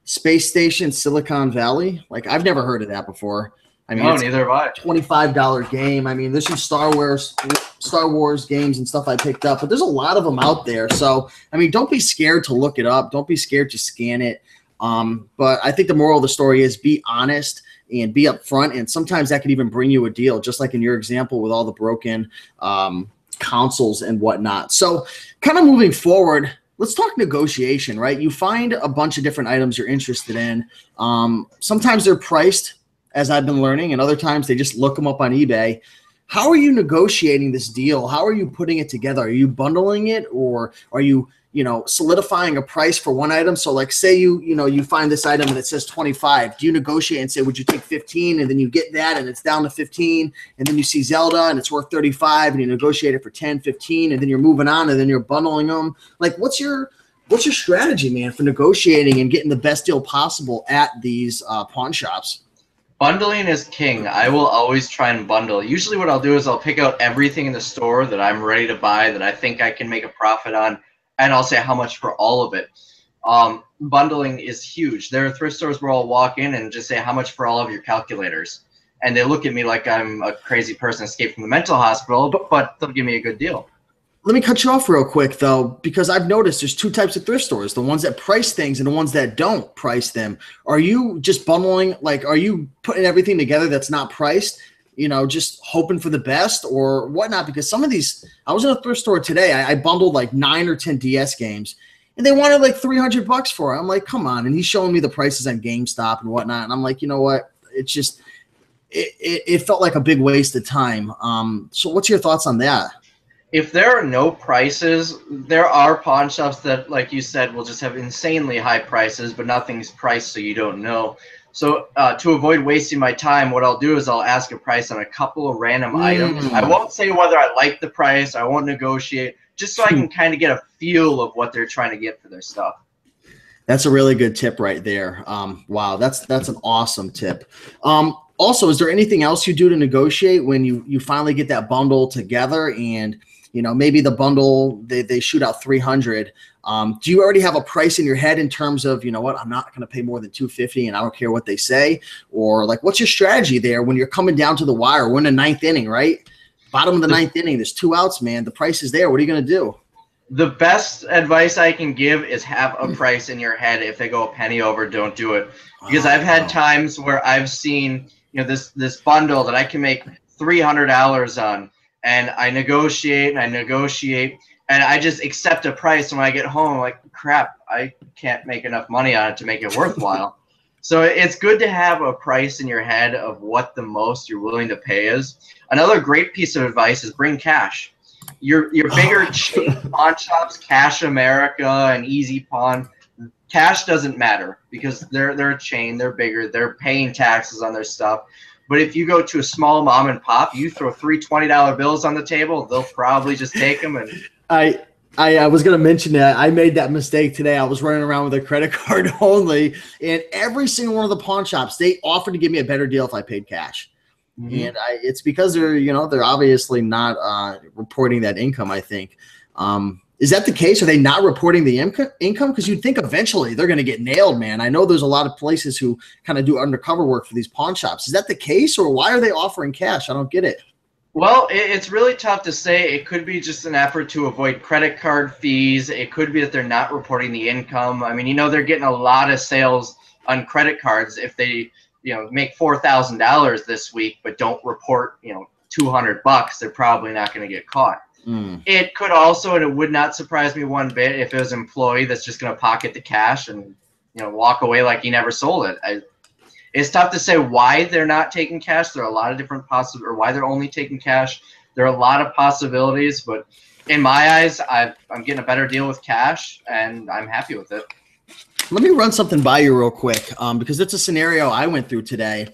Space Station Silicon Valley. Like, I've never heard of that before. I mean, no, it's neither have I. twenty-five dollar game. I mean, there's some Star Wars, Star Wars games and stuff I picked up, but there's a lot of them out there. So, I mean, don't be scared to look it up. Don't be scared to scan it. Um, but I think the moral of the story is be honest and be upfront. And sometimes that could even bring you a deal, just like in your example with all the broken um, consoles and whatnot. So, kind of moving forward, let's talk negotiation, right? You find a bunch of different items you're interested in. Um, sometimes they're priced, as I've been learning, and other times they just look them up on eBay. How are you negotiating this deal? How are you putting it together? Are you bundling it, or are you, you know, solidifying a price for one item? So like, say you, you know, you find this item and it says twenty-five. Do you negotiate and say, would you take fifteen? And then you get that and it's down to fifteen. And then you see Zelda and it's worth thirty-five and you negotiate it for ten, fifteen, and then you're moving on and then you're bundling them. Like, what's your, what's your strategy, man, for negotiating and getting the best deal possible at these uh, pawn shops? Bundling is king. I will always try and bundle. Usually what I'll do is I'll pick out everything in the store that I'm ready to buy that I think I can make a profit on, and I'll say how much for all of it. Um, bundling is huge. There are thrift stores where I'll walk in and just say how much for all of your calculators. And they look at me like I'm a crazy person escaped from the mental hospital, but, but they'll give me a good deal. Let me cut you off real quick, though, because I've noticed there's two types of thrift stores, the ones that price things and the ones that don't price them. Are you just bundling, like, are you putting everything together that's not priced, you know, just hoping for the best or whatnot? Because some of these, I was in a thrift store today, I, I bundled like nine or ten D S games, and they wanted like three hundred bucks for it. I'm like, come on. And he's showing me the prices on GameStop and whatnot. And I'm like, you know what? It's just, it, it, it felt like a big waste of time. Um, so what's your thoughts on that? If there are no prices, there are pawn shops that, like you said, will just have insanely high prices, but nothing's priced, so you don't know. So uh, to avoid wasting my time, what I'll do is I'll ask a price on a couple of random mm. items. I won't say whether I like the price. I won't negotiate, just so I can kind of get a feel of what they're trying to get for their stuff. That's a really good tip right there. Um, wow, that's that's an awesome tip. Um, also, is there anything else you do to negotiate when you you finally get that bundle together and – you know, maybe the bundle, they, they shoot out three hundred. Um, do you already have a price in your head in terms of, you know what, I'm not going to pay more than two fifty and I don't care what they say? Or like, what's your strategy there when you're coming down to the wire? We're in the ninth inning, right? Bottom of the ninth inning, there's two outs, man. The price is there. What are you going to do? The best advice I can give is have a price in your head. If they go a penny over, don't do it. Because oh, I've had wow. times where I've seen, you know, this, this bundle that I can make three hundred dollars on. And I negotiate and I negotiate and I just accept a price. And when I get home, I'm like, crap, I can't make enough money on it to make it worthwhile. So it's good to have a price in your head of what the most you're willing to pay is. Another great piece of advice is bring cash. Your your bigger oh. chain pawn shops, Cash America and Easy Pawn, cash doesn't matter because they're they're a chain, they're bigger, they're paying taxes on their stuff. But if you go to a small mom and pop, you throw three twenty dollar bills on the table, they'll probably just take them. And I, I, I was going to mention that I made that mistake today. I was running around with a credit card only, and every single one of the pawn shops, they offered to give me a better deal if I paid cash. Mm-hmm. And I, it's because they're, you know, they're obviously not uh, reporting that income, I think. Um, Is that the case? Are they not reporting the income? Because you'd think eventually they're going to get nailed, man. I know there's a lot of places who kind of do undercover work for these pawn shops. Is that the case, or why are they offering cash? I don't get it. Well, it's really tough to say. It could be just an effort to avoid credit card fees. It could be that they're not reporting the income. I mean, you know, they're getting a lot of sales on credit cards. If they, you know, make four thousand dollars this week but don't report, you know, two hundred bucks, they're probably not going to get caught. Mm. It could also, and it would not surprise me one bit, if it was an employee that's just going to pocket the cash and, you know, walk away like he never sold it. I, it's tough to say why they're not taking cash. There are a lot of different possible, or why they're only taking cash. There are a lot of possibilities, but in my eyes, I've, I'm getting a better deal with cash, and I'm happy with it. Let me run something by you real quick, um, because it's a scenario I went through today.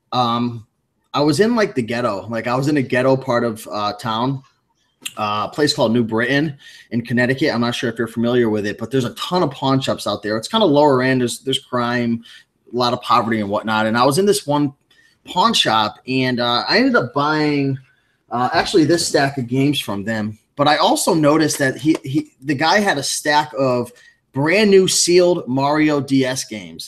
Um, I was in like the ghetto, like I was in a ghetto part of uh, town. Uh, a place called New Britain in Connecticut. I'm not sure if you're familiar with it, but there's a ton of pawn shops out there. It's kind of lower end. There's, there's crime, a lot of poverty and whatnot. And I was in this one pawn shop, and uh, I ended up buying uh, actually this stack of games from them. But I also noticed that he, he the guy had a stack of brand new sealed Mario D S games.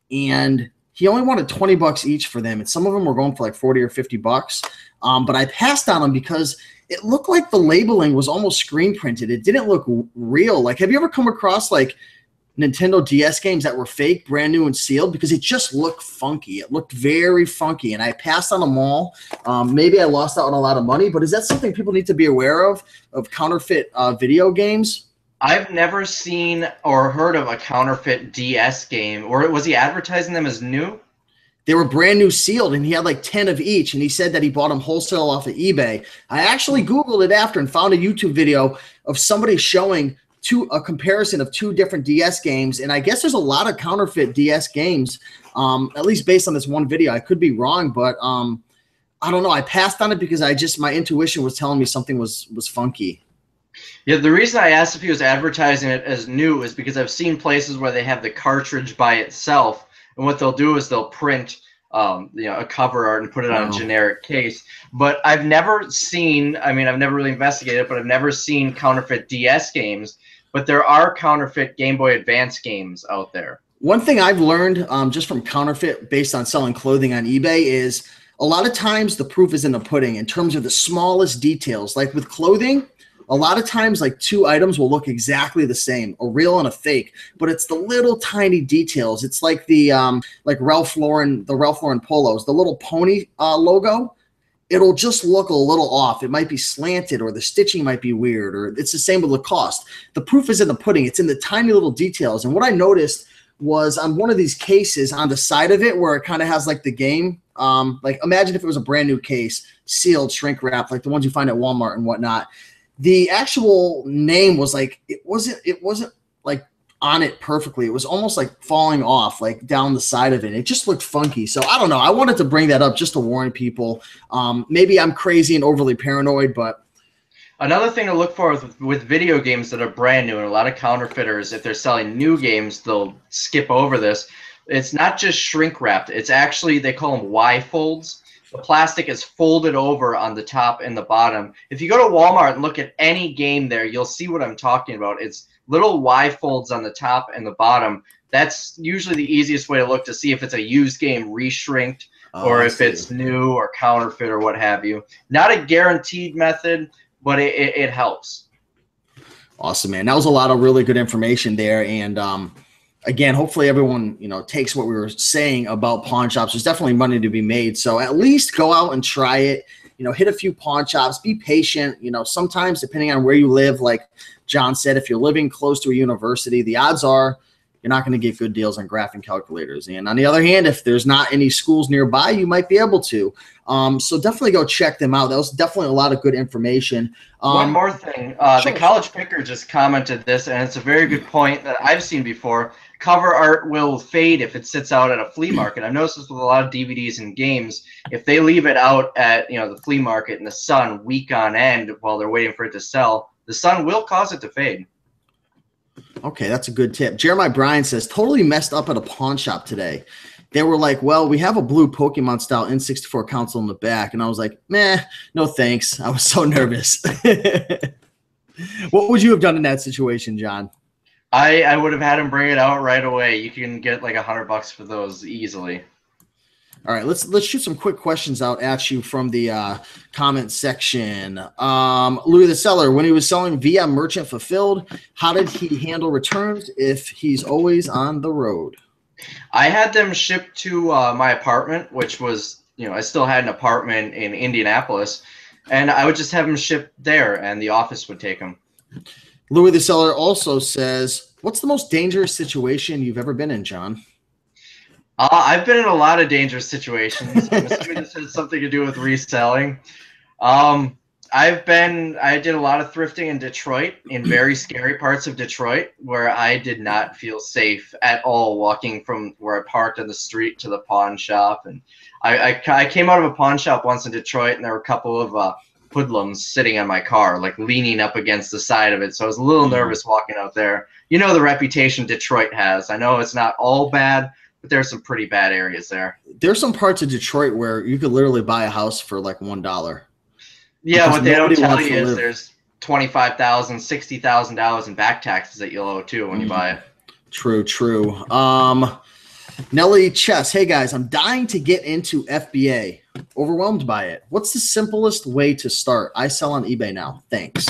and he only wanted twenty bucks each for them, and some of them were going for like forty or fifty bucks. Um, but I passed on them because it looked like the labeling was almost screen printed. It didn't look real. Like, have you ever come across like Nintendo D S games that were fake, brand new and sealed? Because it just looked funky. It looked very funky, and I passed on them all. Um, maybe I lost out on a lot of money, but is that something people need to be aware of, of counterfeit uh, video games? I've never seen or heard of a counterfeit D S game. Or was he advertising them as new? They were brand new sealed, and he had like ten of each, and he said that he bought them wholesale off of eBay. I actually Googled it after and found a YouTube video of somebody showing two a comparison of two different D S games, and I guess there's a lot of counterfeit D S games, um, at least based on this one video. I could be wrong, but um, I don't know. I passed on it because I just my intuition was telling me something was was funky. Yeah, the reason I asked if he was advertising it as new is because I've seen places where they have the cartridge by itself, and what they'll do is they'll print um, you know, a cover art and put it on Wow. a generic case. But I've never seen, I mean, I've never really investigated it, but I've never seen counterfeit D S games. But there are counterfeit Game Boy Advance games out there. One thing I've learned um, just from counterfeit based on selling clothing on eBay is a lot of times the proof is in the pudding in terms of the smallest details. Like with clothing, a lot of times like two items will look exactly the same, a real and a fake, but it's the little tiny details. It's like the um, like Ralph Lauren, the Ralph Lauren polos, the little pony uh, logo. It'll just look a little off. It might be slanted, or the stitching might be weird, or it's the same with Lacoste. The proof is in the pudding. It's in the tiny little details. And what I noticed was on one of these cases on the side of it where it kind of has like the game. Um, like imagine if it was a brand new case, sealed, shrink wrapped, like the ones you find at Walmart and whatnot. The actual name was like, it wasn't, it wasn't like on it perfectly. It was almost like falling off like down the side of it. It just looked funky. So I don't know. I wanted to bring that up just to warn people. Um, maybe I'm crazy and overly paranoid, but another thing to look for with, with video games that are brand new, and a lot of counterfeiters, if they're selling new games, they'll skip over this. It's not just shrink wrapped. It's actually, they call them Y folds. The plastic is folded over on the top and the bottom. If you go to Walmart and look at any game there, you'll see what I'm talking about. It's little Y folds on the top and the bottom. That's usually the easiest way to look to see if it's a used game reshrinked, oh, or I if see. It's new or counterfeit or what have you. Not a guaranteed method, but it, it, it helps. Awesome, man. That was a lot of really good information there. And um, again, hopefully everyone, you know, takes what we were saying about pawn shops. There's definitely money to be made. So at least go out and try it. You know, hit a few pawn shops, be patient. You know, sometimes depending on where you live, like John said, if you're living close to a university, the odds are you're not going to get good deals on graphing calculators. And on the other hand, if there's not any schools nearby, you might be able to. Um, so definitely go check them out. That was definitely a lot of good information. Um, One more thing. Uh, sure. The College Picker just commented this, and it's a very good point that I've seen before. Cover art will fade if it sits out at a flea market. I've noticed this with a lot of D V Ds and games. If they leave it out at, you know, the flea market in the sun week on end while they're waiting for it to sell, the sun will cause it to fade. Okay, that's a good tip. Jeremiah Bryan says, totally messed up at a pawn shop today. They were like, well, we have a blue Pokemon style N sixty-four console in the back. And I was like, meh, no thanks. I was so nervous. What would you have done in that situation, John? I, I would have had him bring it out right away. You can get like a hundred bucks for those easily. All right, let's let's shoot some quick questions out at you from the uh, comment section. Um, Louis the Seller, when he was selling via Merchant Fulfilled, how did he handle returns if he's always on the road? I had them shipped to uh, my apartment, which was, you know, I still had an apartment in Indianapolis, and I would just have them shipped there, and the office would take them. Louis the Seller also says, what's the most dangerous situation you've ever been in, John? Uh, I've been in a lot of dangerous situations. I'm assuming this has something to do with reselling. Um, I've been, I did a lot of thrifting in Detroit, in very scary parts of Detroit, where I did not feel safe at all walking from where I parked on the street to the pawn shop. And I, I, I came out of a pawn shop once in Detroit, and there were a couple of uh, hoodlums sitting on my car, like leaning up against the side of it. So I was a little nervous walking out there. You know the reputation Detroit has. I know it's not all bad, but there's some pretty bad areas there. There's some parts of Detroit where you could literally buy a house for like one dollar. Yeah, what they don't tell you is there's twenty-five thousand dollars, sixty thousand dollars in back taxes that you'll owe too when you buy it. True, true. Um, Nelly Chess, hey guys, I'm dying to get into F B A. Overwhelmed by it. What's the simplest way to start? I sell on eBay now. Thanks.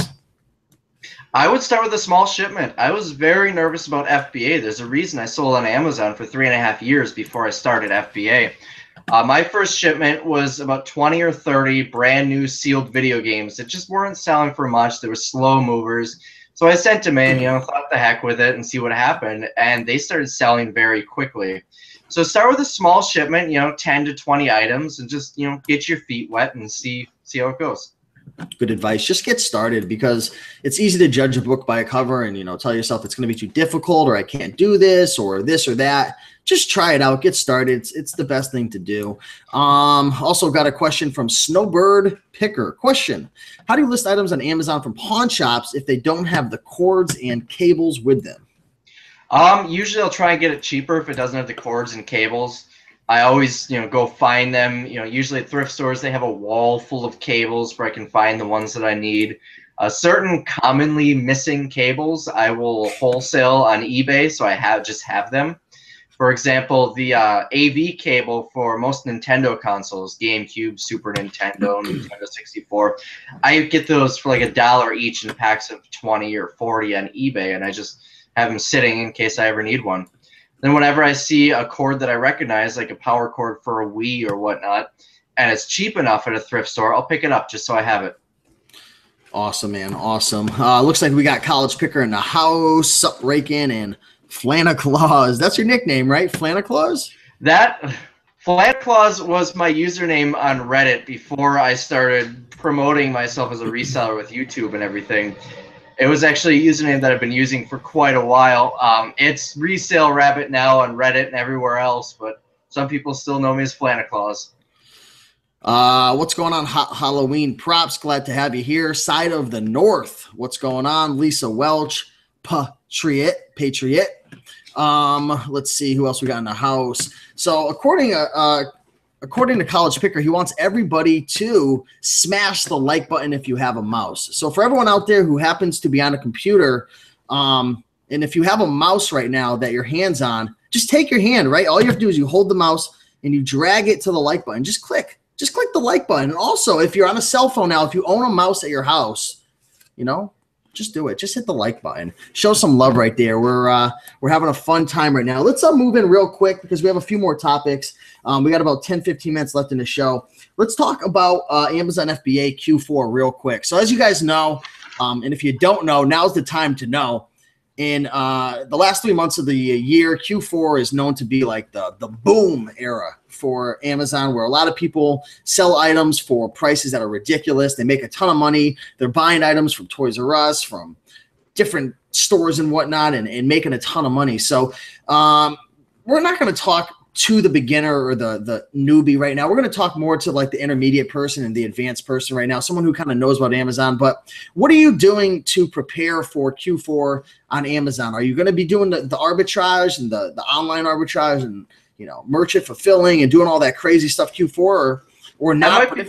I would start with a small shipment. I was very nervous about F B A. There's a reason I sold on Amazon for three and a half years before I started F B A. Uh, my first shipment was about twenty or thirty brand new sealed video games that just weren't selling for much. They were slow movers. So I sent them in, you know, thought the heck with it and see what happened. And they started selling very quickly. So start with a small shipment, you know, ten to twenty items, and just, you know, get your feet wet and see see how it goes. Good advice. Just get started, because it's easy to judge a book by a cover and, you know, tell yourself it's going to be too difficult, or I can't do this, or this or that. Just try it out. Get started. It's, it's the best thing to do. Um, also got a question from Snowbird Picker. Question: how do you list items on Amazon from pawn shops if they don't have the cords and cables with them? Um, usually I'll try and get it cheaper if it doesn't have the cords and cables. I always, you know, go find them. You know, usually at thrift stores, they have a wall full of cables where I can find the ones that I need. Uh, certain commonly missing cables, I will wholesale on eBay, so I have just have them. For example, the uh, A V cable for most Nintendo consoles, GameCube, Super Nintendo, Nintendo sixty-four, I get those for like a dollar each in packs of twenty or forty on eBay, and I just have them sitting in case I ever need one. Then whenever I see a cord that I recognize, like a power cord for a Wii or whatnot, and it's cheap enough at a thrift store, I'll pick it up just so I have it. Awesome, man. Awesome. Uh, looks like we got College Picker in the house, Sup Rakin, and Flanta Claus. That's your nickname, right? Flanta Claus? That Flanta Claus was my username on Reddit before I started promoting myself as a reseller with YouTube and everything. It was actually a username that I've been using for quite a while. Um, it's Resale Rabbit now on Reddit and everywhere else, but some people still know me as Flanta Claus. Uh, what's going on, ha- Halloween Props? Glad to have you here. Side of the North. What's going on? Lisa Welch, Patriot, Patriot. Um, let's see who else we got in the house. So according to uh, according to College Picker, he wants everybody to smash the like button if you have a mouse. So for everyone out there who happens to be on a computer, um, and if you have a mouse right now that your hand's on, just take your hand, right? All you have to do is you hold the mouse and you drag it to the like button. Just click. Just click the like button. And also, if you're on a cell phone now, if you own a mouse at your house, you know, just do it. Just hit the like button. Show some love right there. We're uh, we're having a fun time right now. Let's uh, move in real quick because we have a few more topics. Um, we got about ten, fifteen minutes left in the show. Let's talk about uh, Amazon F B A Q four real quick. So as you guys know, um, and if you don't know, now's the time to know. In uh, the last three months of the year, Q four is known to be like the, the boom era for Amazon, where a lot of people sell items for prices that are ridiculous. They make a ton of money. They're buying items from Toys R Us, from different stores and whatnot, and, and making a ton of money. So um, we're not going to talk to the beginner or the, the newbie right now. We're going to talk more to like the intermediate person and the advanced person right now, someone who kind of knows about Amazon. But what are you doing to prepare for Q four on Amazon? Are you going to be doing the, the arbitrage and the, the online arbitrage and, you know, merchant fulfilling and doing all that crazy stuff Q four, or, or not? I might, be,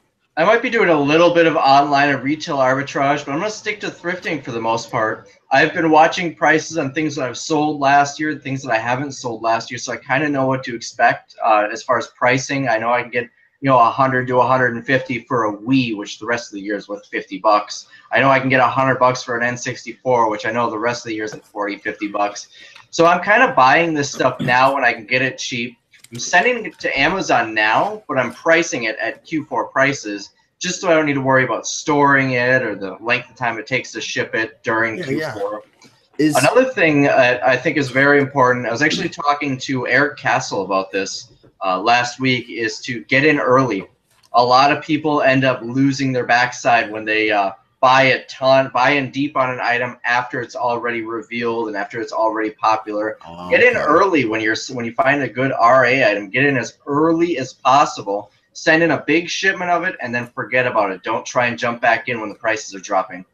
I might be doing a little bit of online and retail arbitrage, but I'm going to stick to thrifting for the most part. I've been watching prices on things that I've sold last year, things that I haven't sold last year, so I kind of know what to expect uh, as far as pricing. I know I can get, you know, one hundred to one hundred fifty for a Wii, which the rest of the year is worth fifty bucks. I know I can get one hundred bucks for an N sixty-four, which I know the rest of the year is like forty, fifty bucks. So I'm kind of buying this stuff now when I can get it cheap. I'm sending it to Amazon now, but I'm pricing it at Q four prices, just so I don't need to worry about storing it or the length of time it takes to ship it during yeah, Q four. Yeah. Is Another thing uh, I think is very important, I was actually talking to Eric Castle about this uh, last week, is to get in early. A lot of people end up losing their backside when they uh, buy a ton, buy in deep on an item after it's already revealed and after it's already popular. Oh, get in okay. early when you're when you find a good R A item. Get in as early as possible. Send in a big shipment of it, and then forget about it. Don't try and jump back in when the prices are dropping.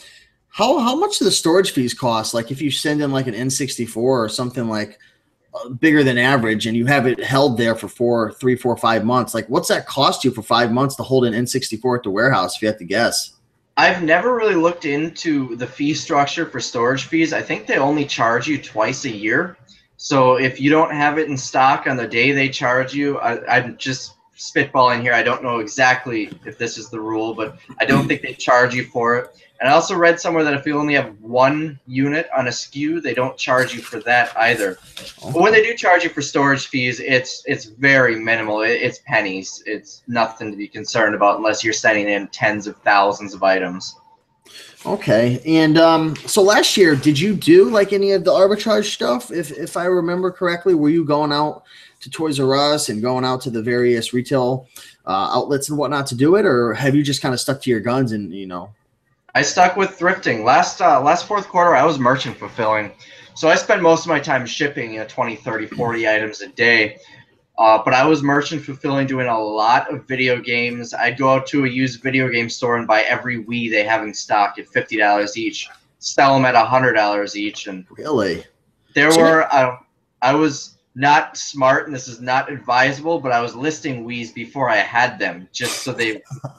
How how much do the storage fees cost? Like if you send in like an N sixty-four or something like uh, bigger than average, and you have it held there for four, three, four, five months, like what's that cost you for five months to hold an N sixty-four at the warehouse? If you have to guess. I've never really looked into the fee structure for storage fees. I think they only charge you twice a year. So if you don't have it in stock on the day they charge you, I, I'm just spitballing here. I don't know exactly if this is the rule, but I don't think they charge you for it. And I also read somewhere that if you only have one unit on a S K U, they don't charge you for that either. But when they do charge you for storage fees, it's it's very minimal. It, it's pennies. It's nothing to be concerned about unless you're sending in tens of thousands of items. Okay. And um, so last year, did you do like any of the arbitrage stuff? If if I remember correctly, were you going out to Toys R Us and going out to the various retail uh, outlets and whatnot to do it, or have you just kind of stuck to your guns and you know? I stuck with thrifting. Last uh, last fourth quarter, I was merchant fulfilling. So I spent most of my time shipping, you know, twenty, thirty, forty items a day. Uh, but I was merchant fulfilling, doing a lot of video games. I'd go out to a used video game store and buy every Wii they have in stock at fifty dollars each, sell them at one hundred dollars each. And really? There so were, I, I was not smart, and this is not advisable, but I was listing Wiis before I had them, just so they...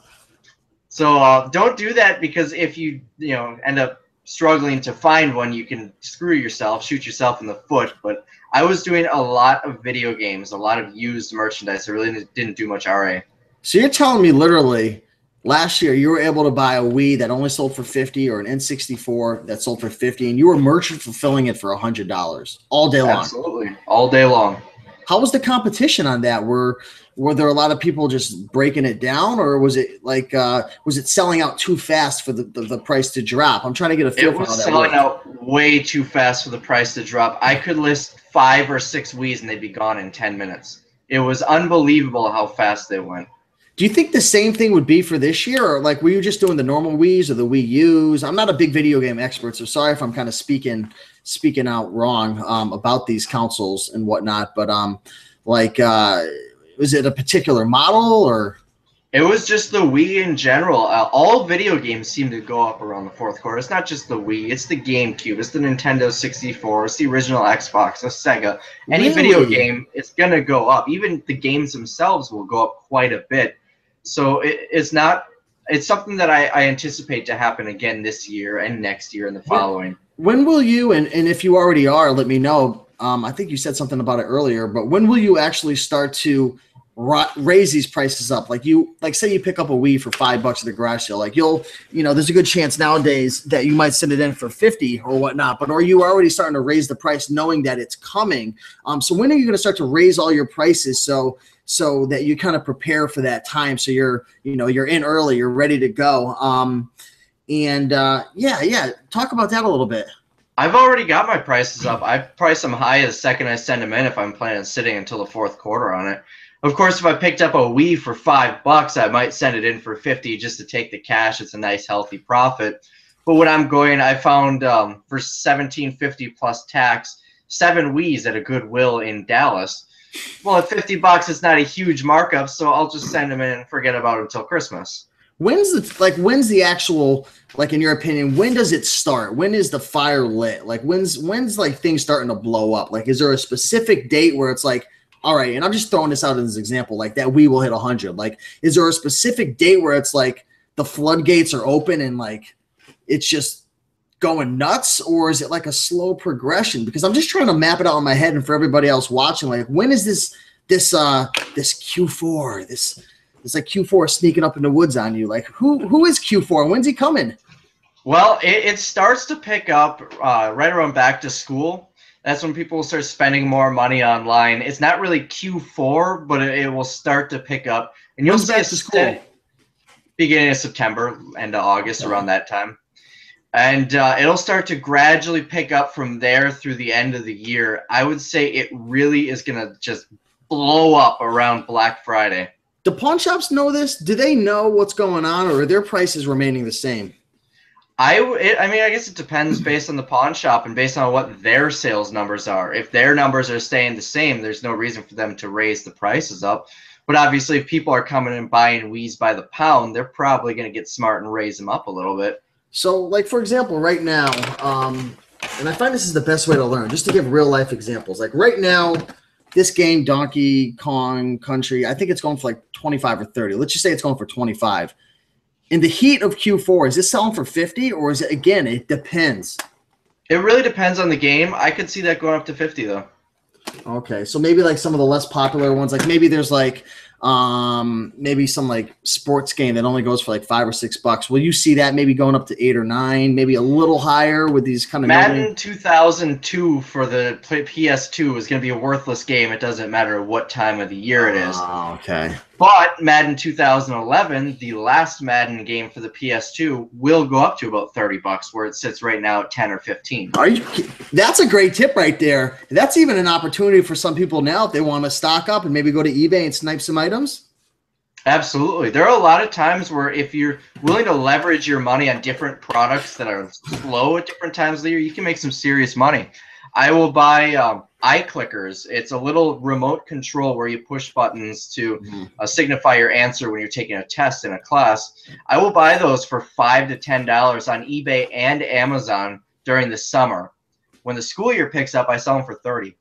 So uh, don't do that, because if you you know end up struggling to find one, you can screw yourself, shoot yourself in the foot. But I was doing a lot of video games, a lot of used merchandise. I really didn't do much R A. So you're telling me literally last year you were able to buy a Wii that only sold for fifty or an N sixty-four that sold for fifty, and you were merchant fulfilling it for one hundred dollars all day long? Absolutely, all day long. How was the competition on that? Were were there a lot of people just breaking it down, or was it like uh, was it selling out too fast for the, the, the price to drop? I'm trying to get a feel for how that worked. It was selling out way too fast for the price to drop. I could list five or six Wiis and they'd be gone in ten minutes. It was unbelievable how fast they went. Do you think the same thing would be for this year, or like were you just doing the normal Wiis or the Wii U's? I'm not a big video game expert, so sorry if I'm kind of speaking speaking out wrong um, about these consoles and whatnot. But um, like, uh, was it a particular model or? It was just the Wii in general. Uh, all video games seem to go up around the fourth quarter. It's not just the Wii. It's the GameCube. It's the Nintendo sixty-four. It's the original Xbox. The Sega. Any Really? video game, it's going to go up. Even the games themselves will go up quite a bit. So it, it's not. It's something that I, I anticipate to happen again this year and next year and the following. When will you, and, and if you already are, let me know. Um, I think you said something about it earlier, but when will you actually start to ra- raise these prices up? Like you, like say you pick up a Wii for five bucks at the garage sale, like you'll, you know, there's a good chance nowadays that you might send it in for fifty or whatnot, but are you already starting to raise the price knowing that it's coming? Um, so when are you going to start to raise all your prices so so that you kind of prepare for that time? So you're, you know, you're in early, you're ready to go. Um, and uh, yeah, yeah. Talk about that a little bit. I've already got my prices up. I price them high the second I send them in if I'm planning on sitting until the fourth quarter on it. Of course, if I picked up a Wii for five bucks, I might send it in for fifty just to take the cash. It's a nice, healthy profit. But when I'm going, I found um, for seventeen fifty plus tax, seven Wiis at a Goodwill in Dallas. Well, at fifty bucks, it's not a huge markup, so I'll just send them in and forget about it until Christmas. When's the like? When's the actual like? In your opinion, when does it start? When is the fire lit? Like when's when's like things starting to blow up? Like, is there a specific date where it's like, all right? And I'm just throwing this out as an example. Like that, we will hit a hundred. Like, is there a specific date where it's like the floodgates are open and like it's just going nuts, or is it like a slow progression? Because I'm just trying to map it out in my head, and for everybody else watching, like when is this this uh this Q four this It's like Q four sneaking up in the woods on you. Like, who who is Q four? When's he coming? Well, it, it starts to pick up uh, right around back to school. That's when people start spending more money online. It's not really Q four, but it, it will start to pick up. And you'll When's see back it to school? Beginning of September, end of August, yeah. Around that time. And uh, it'll start to gradually pick up from there through the end of the year. I would say it really is going to just blow up around Black Friday. Do pawn shops know this? Do they know what's going on, or are their prices remaining the same? I, it, I mean, I guess it depends based on the pawn shop and based on what their sales numbers are. If their numbers are staying the same, there's no reason for them to raise the prices up. But obviously, if people are coming and buying Wiis by the pound, they're probably going to get smart and raise them up a little bit. So, like, for example, right now, um, and I find this is the best way to learn, just to give real-life examples. Like, right now, this game, Donkey Kong Country, I think it's going for like twenty-five or thirty. Let's just say it's going for twenty-five. In the heat of Q four, is this selling for fifty, or is it, again, it depends? It really depends on the game. I could see that going up to fifty, though. Okay, so maybe like some of the less popular ones, like maybe there's like um maybe some like sports game that only goes for like five or six bucks. Will you see that maybe going up to eight or nine, maybe a little higher with these kind of Madden two thousand two for the P S two is going to be a worthless game. It doesn't matter what time of the year it is. Oh, okay. But Madden two thousand eleven, the last Madden game for the P S two, will go up to about thirty bucks, where it sits right now at ten or fifteen. Are you? That's a great tip right there. That's even an opportunity for some people now if they want to stock up and maybe go to eBay and snipe some items. Absolutely. There are a lot of times where if you're willing to leverage your money on different products that are slow at different times of the year, you can make some serious money. I will buy um, eye clickers. It's a little remote control where you push buttons to Mm-hmm. uh, signify your answer when you're taking a test in a class. I will buy those for five to ten dollars on eBay and Amazon during the summer. When the school year picks up, I sell them for thirty.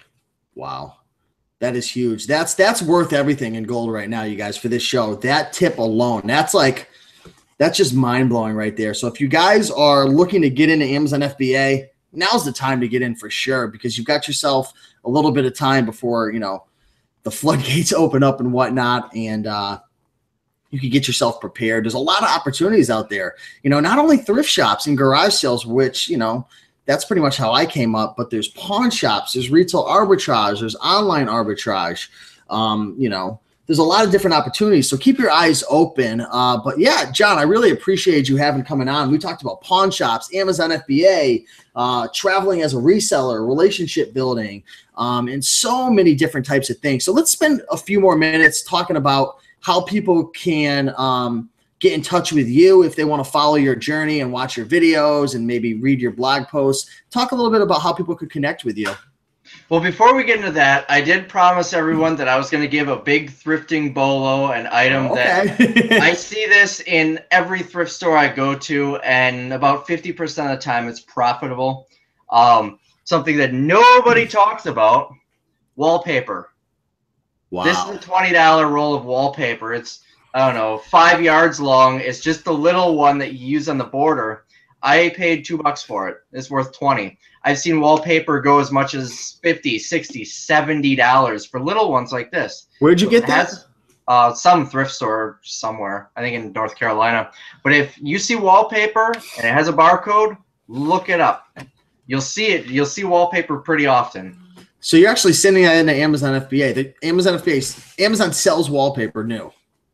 Wow. That is huge. That's that's worth everything in gold right now, you guys, for this show. That tip alone, that's like, that's just mind-blowing right there. So if you guys are looking to get into Amazon F B A, now's the time to get in for sure, because you've got yourself a little bit of time before, you know, the floodgates open up and whatnot, and uh, you can get yourself prepared. There's a lot of opportunities out there. You know, not only thrift shops and garage sales, which, you know, that's pretty much how I came up, but there's pawn shops, there's retail arbitrage, there's online arbitrage. Um, you know, there's a lot of different opportunities. So keep your eyes open. Uh, but yeah, John, I really appreciate you having coming on. We talked about pawn shops, Amazon F B A, uh, traveling as a reseller, relationship building, um, and so many different types of things. So let's spend a few more minutes talking about how people can um, get in touch with you if they want to follow your journey and watch your videos and maybe read your blog posts. Talk a little bit about how people could connect with you. Well, before we get into that, I did promise everyone that I was going to give a big thrifting bolo, an item Oh, okay. that I see this in every thrift store I go to, and about fifty percent of the time it's profitable. Um, something that nobody talks about, wallpaper. Wow. This is a twenty dollar roll of wallpaper. It's, I don't know, five yards long. It's just the little one that you use on the border. I paid two bucks for it. It's worth twenty. I've seen wallpaper go as much as fifty, sixty, seventy dollars for little ones like this. Where'd you get that? Has, uh, some thrift store somewhere, I think in North Carolina. But if you see wallpaper and it has a barcode, look it up. You'll see it. You'll see wallpaper pretty often. So you're actually sending that into Amazon F B A. The Amazon F B A, Amazon sells wallpaper new.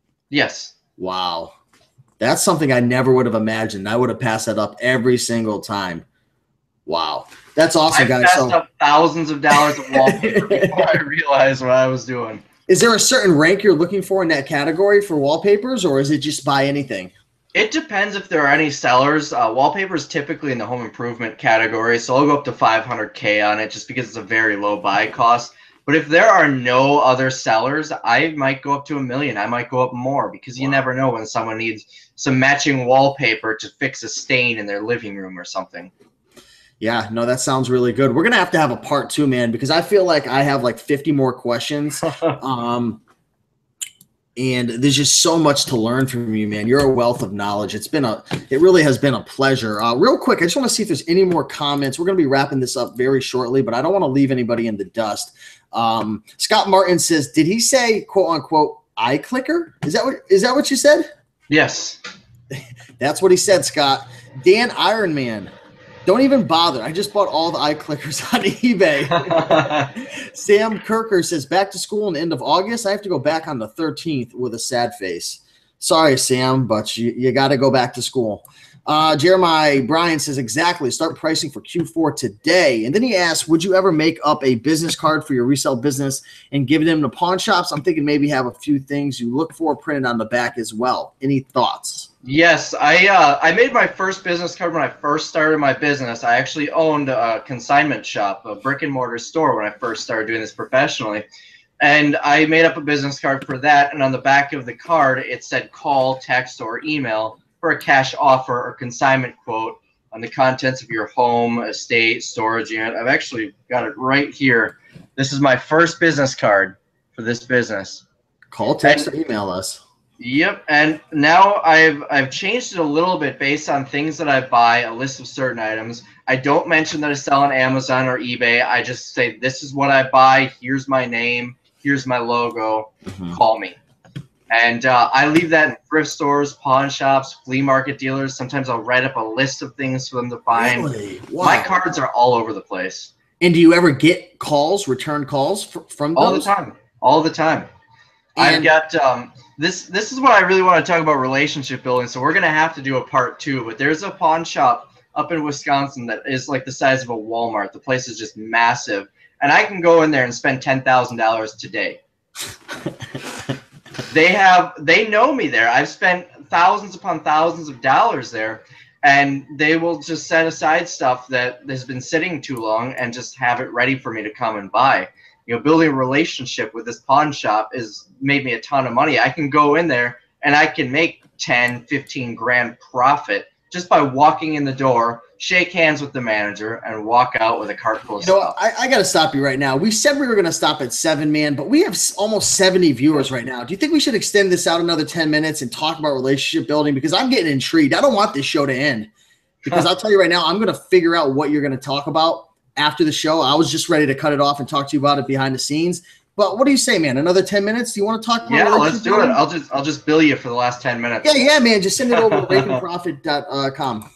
Yes. Wow. That's something I never would have imagined. I would have passed that up every single time. Wow. That's awesome, I guys. passed So, up thousands of dollars of wallpaper before I realized what I was doing. is there a certain rank you're looking for in that category for wallpapers, or is it just buy anything? It depends if there are any sellers. Uh, wallpaper is typically in the home improvement category, so I'll go up to five hundred K on it just because it's a very low buy cost. But if there are no other sellers, I might go up to a million. I might go up more because you Wow. never know when someone needs some matching wallpaper to fix a stain in their living room or something. Yeah, no, that sounds really good. We're going to have to have a part two, man, because I feel like I have like fifty more questions. um, and there's just so much to learn from you, man. You're a wealth of knowledge. It's been a, it really has been a pleasure. Uh, real quick, I just want to see if there's any more comments. We're going to be wrapping this up very shortly, but I don't want to leave anybody in the dust. Um, Scott Martin says, did he say quote unquote eye clicker? Is that what, is that what you said? Yes. That's what he said, Scott. Dan Ironman. Don't even bother. I just bought all the eye clickers on eBay. Sam Kirker says, back to school in the end of August. I have to go back on the thirteenth with a sad face. Sorry, Sam, but you, you got to go back to school. Uh, Jeremiah Bryan says, exactly. Start pricing for Q four today. And then he asks, would you ever make up a business card for your resale business and give them to pawn shops? I'm thinking maybe have a few things you look for printed on the back as well. Any thoughts? Yes, I uh, I made my first business card when I first started my business. I actually owned a consignment shop, a brick and mortar store when I first started doing this professionally. And I made up a business card for that. And on the back of the card, it said call, text, or email for a cash offer or consignment quote on the contents of your home, estate, storage unit. I've actually got it right here. This is my first business card for this business. Call, text, And- or email us. Yep, and now I've I've changed it a little bit based on things that I buy, a list of certain items. I don't mention that I sell on Amazon or eBay. I just say this is what I buy. Here's my name. Here's my logo. Mm-hmm. Call me. And uh, I leave that in thrift stores, pawn shops, flea market dealers. Sometimes I'll write up a list of things for them to find. Really? Wow. My cards are all over the place. And do you ever get calls, return calls fr from those? All the time. All the time. And I've got um, this. This is what I really want to talk about, relationship building. So we're gonna have to do a part two. But there's a pawn shop up in Wisconsin that is like the size of a Walmart. The place is just massive, and I can go in there and spend ten thousand dollars today. They have, they know me there. I've spent thousands upon thousands of dollars there, and they will just set aside stuff that has been sitting too long and just have it ready for me to come and buy. You know, building a relationship with this pawn shop has made me a ton of money. I can go in there and I can make ten, fifteen grand profit just by walking in the door, shake hands with the manager, and walk out with a cart full of you know, stuff. I, I got to stop you right now. We said we were going to stop at seven, man, but we have almost seventy viewers right now. Do you think we should extend this out another ten minutes and talk about relationship building? Because I'm getting intrigued. I don't want this show to end. Because I'll tell you right now, I'm going to figure out what you're going to talk about after the show. I was just ready to cut it off and talk to you about it behind the scenes. But what do you say, man? Another ten minutes? Do you want to talk about Yeah, let's do it. I'll just I'll just bill you for the last ten minutes. Yeah, yeah, man. Just send it over to rake and profit dot com.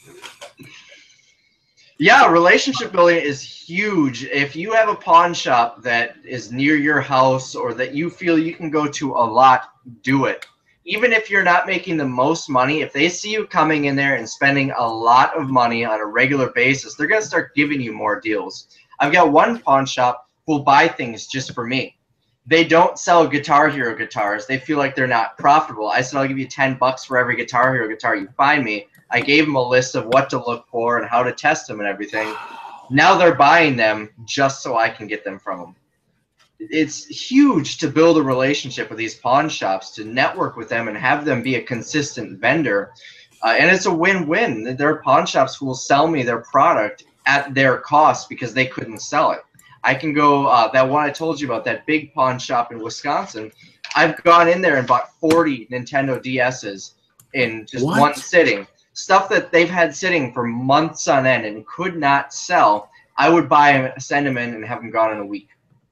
Yeah, relationship building is huge. If you have a pawn shop that is near your house or that you feel you can go to a lot, do it. Even if you're not making the most money, if they see you coming in there and spending a lot of money on a regular basis, they're going to start giving you more deals. I've got one pawn shop who will buy things just for me. They don't sell Guitar Hero guitars. They feel like they're not profitable. I said, I'll give you ten bucks for every Guitar Hero guitar you find me. I gave them a list of what to look for and how to test them and everything. Now they're buying them just so I can get them from them. It's huge to build a relationship with these pawn shops, to network with them and have them be a consistent vendor. Uh, and it's a win-win. There are pawn shops who will sell me their product at their cost because they couldn't sell it. I can go, uh, that one I told you about, that big pawn shop in Wisconsin, I've gone in there and bought forty Nintendo D S's in just what? one sitting. Stuff that they've had sitting for months on end and could not sell. I would buy them, send them in, and have them gone in a week.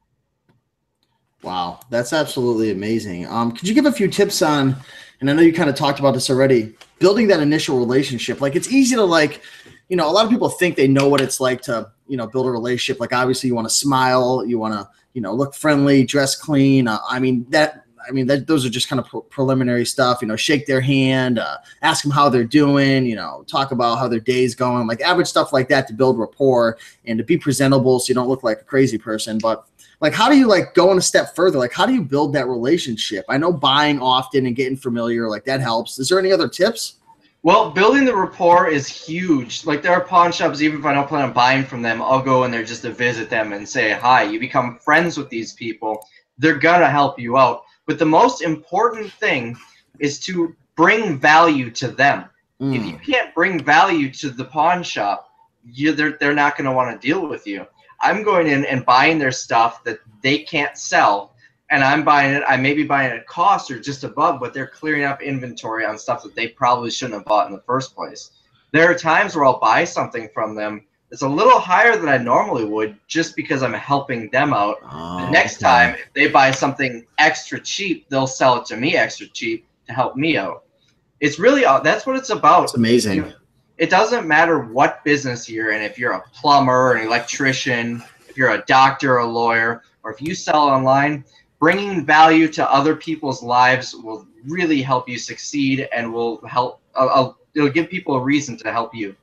Wow, that's absolutely amazing. Um, could you give a few tips on, and I know you kind of talked about this already, building that initial relationship? Like, it's easy to, like, you know, a lot of people think they know what it's like to, you know, build a relationship. Like, obviously you want to smile, you want to, you know, look friendly, dress clean. Uh, I mean, that, I mean, that, those are just kind of pre preliminary stuff, you know, shake their hand, uh, ask them how they're doing, you know, talk about how their day's going, like average stuff like that to build rapport and to be presentable so you don't look like a crazy person. But like, how do you like go in a step further? Like, how do you build that relationship? I know buying often and getting familiar, like that helps. Is there any other tips? Well, building the rapport is huge. Like, there are pawn shops, even if I don't plan on buying from them, I'll go in there just to visit them and say hi. You become friends with these people. They're going to help you out. But the most important thing is to bring value to them. Mm. If you can't bring value to the pawn shop, you, they're, they're not going to want to deal with you. I'm going in and buying their stuff that they can't sell, and I'm buying it. I may be buying it at cost or just above, but they're clearing up inventory on stuff that they probably shouldn't have bought in the first place. There are times where I'll buy something from them that's a little higher than I normally would just because I'm helping them out. Oh, the next okay. time, if they buy something extra cheap, they'll sell it to me extra cheap to help me out. It's really, that's what it's about. It's amazing. You know, it doesn't matter what business you're in, if you're a plumber, an electrician, if you're a doctor, a lawyer, or if you sell online, bringing value to other people's lives will really help you succeed and will help, uh, it'll give people a reason to help you.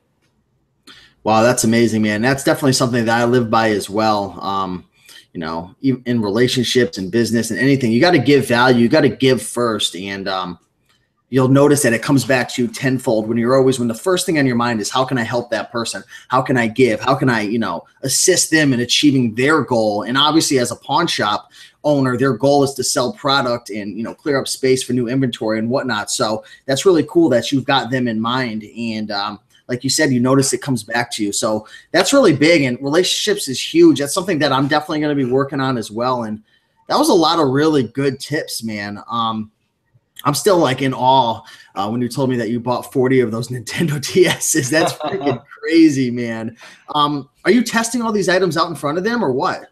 Wow, that's amazing, man. That's definitely something that I live by as well. Um, you know, in relationships and business and anything, you got to give value. You got to give first. And um, you'll notice that it comes back to you tenfold when you're always, when the first thing on your mind is, how can I help that person? How can I give? How can I, you know, assist them in achieving their goal? And obviously as a pawn shop owner, their goal is to sell product and, you know, clear up space for new inventory and whatnot. So that's really cool that you've got them in mind. And um, like you said, you notice it comes back to you. So that's really big, and relationships is huge. That's something that I'm definitely going to be working on as well. And that was a lot of really good tips, man. Um, I'm still like in awe uh, when you told me that you bought forty of those Nintendo D S's. That's freaking crazy, man. Um, are you testing all these items out in front of them or what?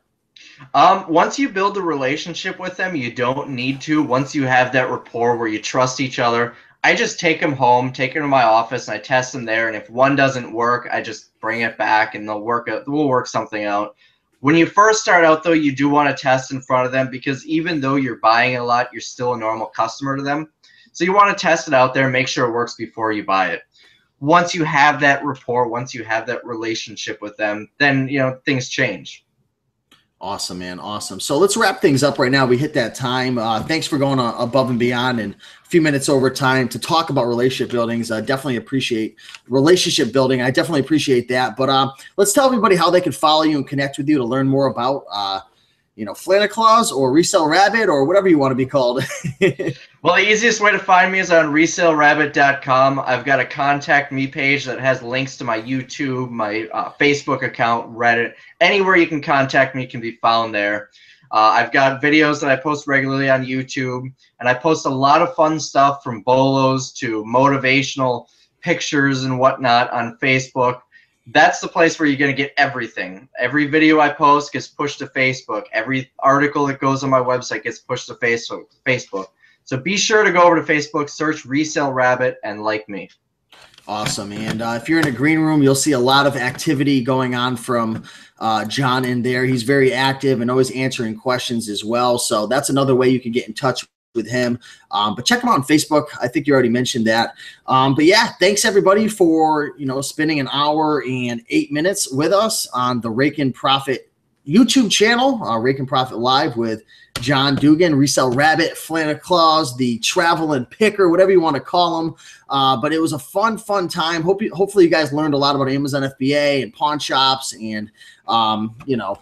Um, once you build a relationship with them, you don't need to. Once you have that rapport where you trust each other, I just take them home, take them to my office, and I test them there. And if one doesn't work, I just bring it back, and they'll work. A, we'll work something out. When you first start out, though, you do want to test in front of them because even though you're buying a lot, you're still a normal customer to them. So you want to test it out there, make sure it works before you buy it. Once you have that rapport, once you have that relationship with them, then you know things change. Awesome, man. Awesome. So let's wrap things up right now. We hit that time. Uh, thanks for going on above and beyond and a few minutes over time to talk about relationship buildings. I definitely appreciate relationship building. I definitely appreciate that. But uh, let's tell everybody how they can follow you and connect with you to learn more about, uh, you know, Flanta Claus or Resale Rabbit or whatever you want to be called. Well, the easiest way to find me is on resale rabbit dot com. I've got a contact me page that has links to my YouTube, my uh, Facebook account, Reddit. Anywhere you can contact me can be found there. Uh, I've got videos that I post regularly on YouTube, and I post a lot of fun stuff from bolos to motivational pictures and whatnot on Facebook. That's the place where you're going to get everything. Every video I post gets pushed to Facebook. Every article that goes on my website gets pushed to Facebook. Facebook. So be sure to go over to Facebook, search Resale Rabbit, and like me. Awesome. And uh, if you're in a green room, you'll see a lot of activity going on from uh, John in there. He's very active and always answering questions as well. So that's another way you can get in touch with him. Um, but check him out on Facebook. I think you already mentioned that. Um, but yeah, thanks everybody for, you know, spending an hour and eight minutes with us on the Rake and Profit YouTube channel, uh, Rake and Profit Live with John Dugan, Resale Rabbit, Flanta Claus, the Traveling Picker, whatever you want to call him. Uh, but it was a fun, fun time. Hope you, hopefully you guys learned a lot about Amazon F B A and pawn shops and, um, you know,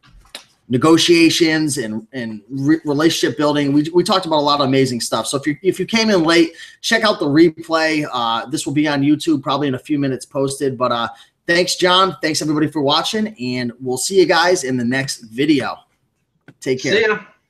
negotiations and, and re relationship building. We, we talked about a lot of amazing stuff. So if you, if you came in late, check out the replay. Uh, this will be on YouTube probably in a few minutes posted. But uh, thanks, John. Thanks, everybody, for watching. And we'll see you guys in the next video. Take care. See ya.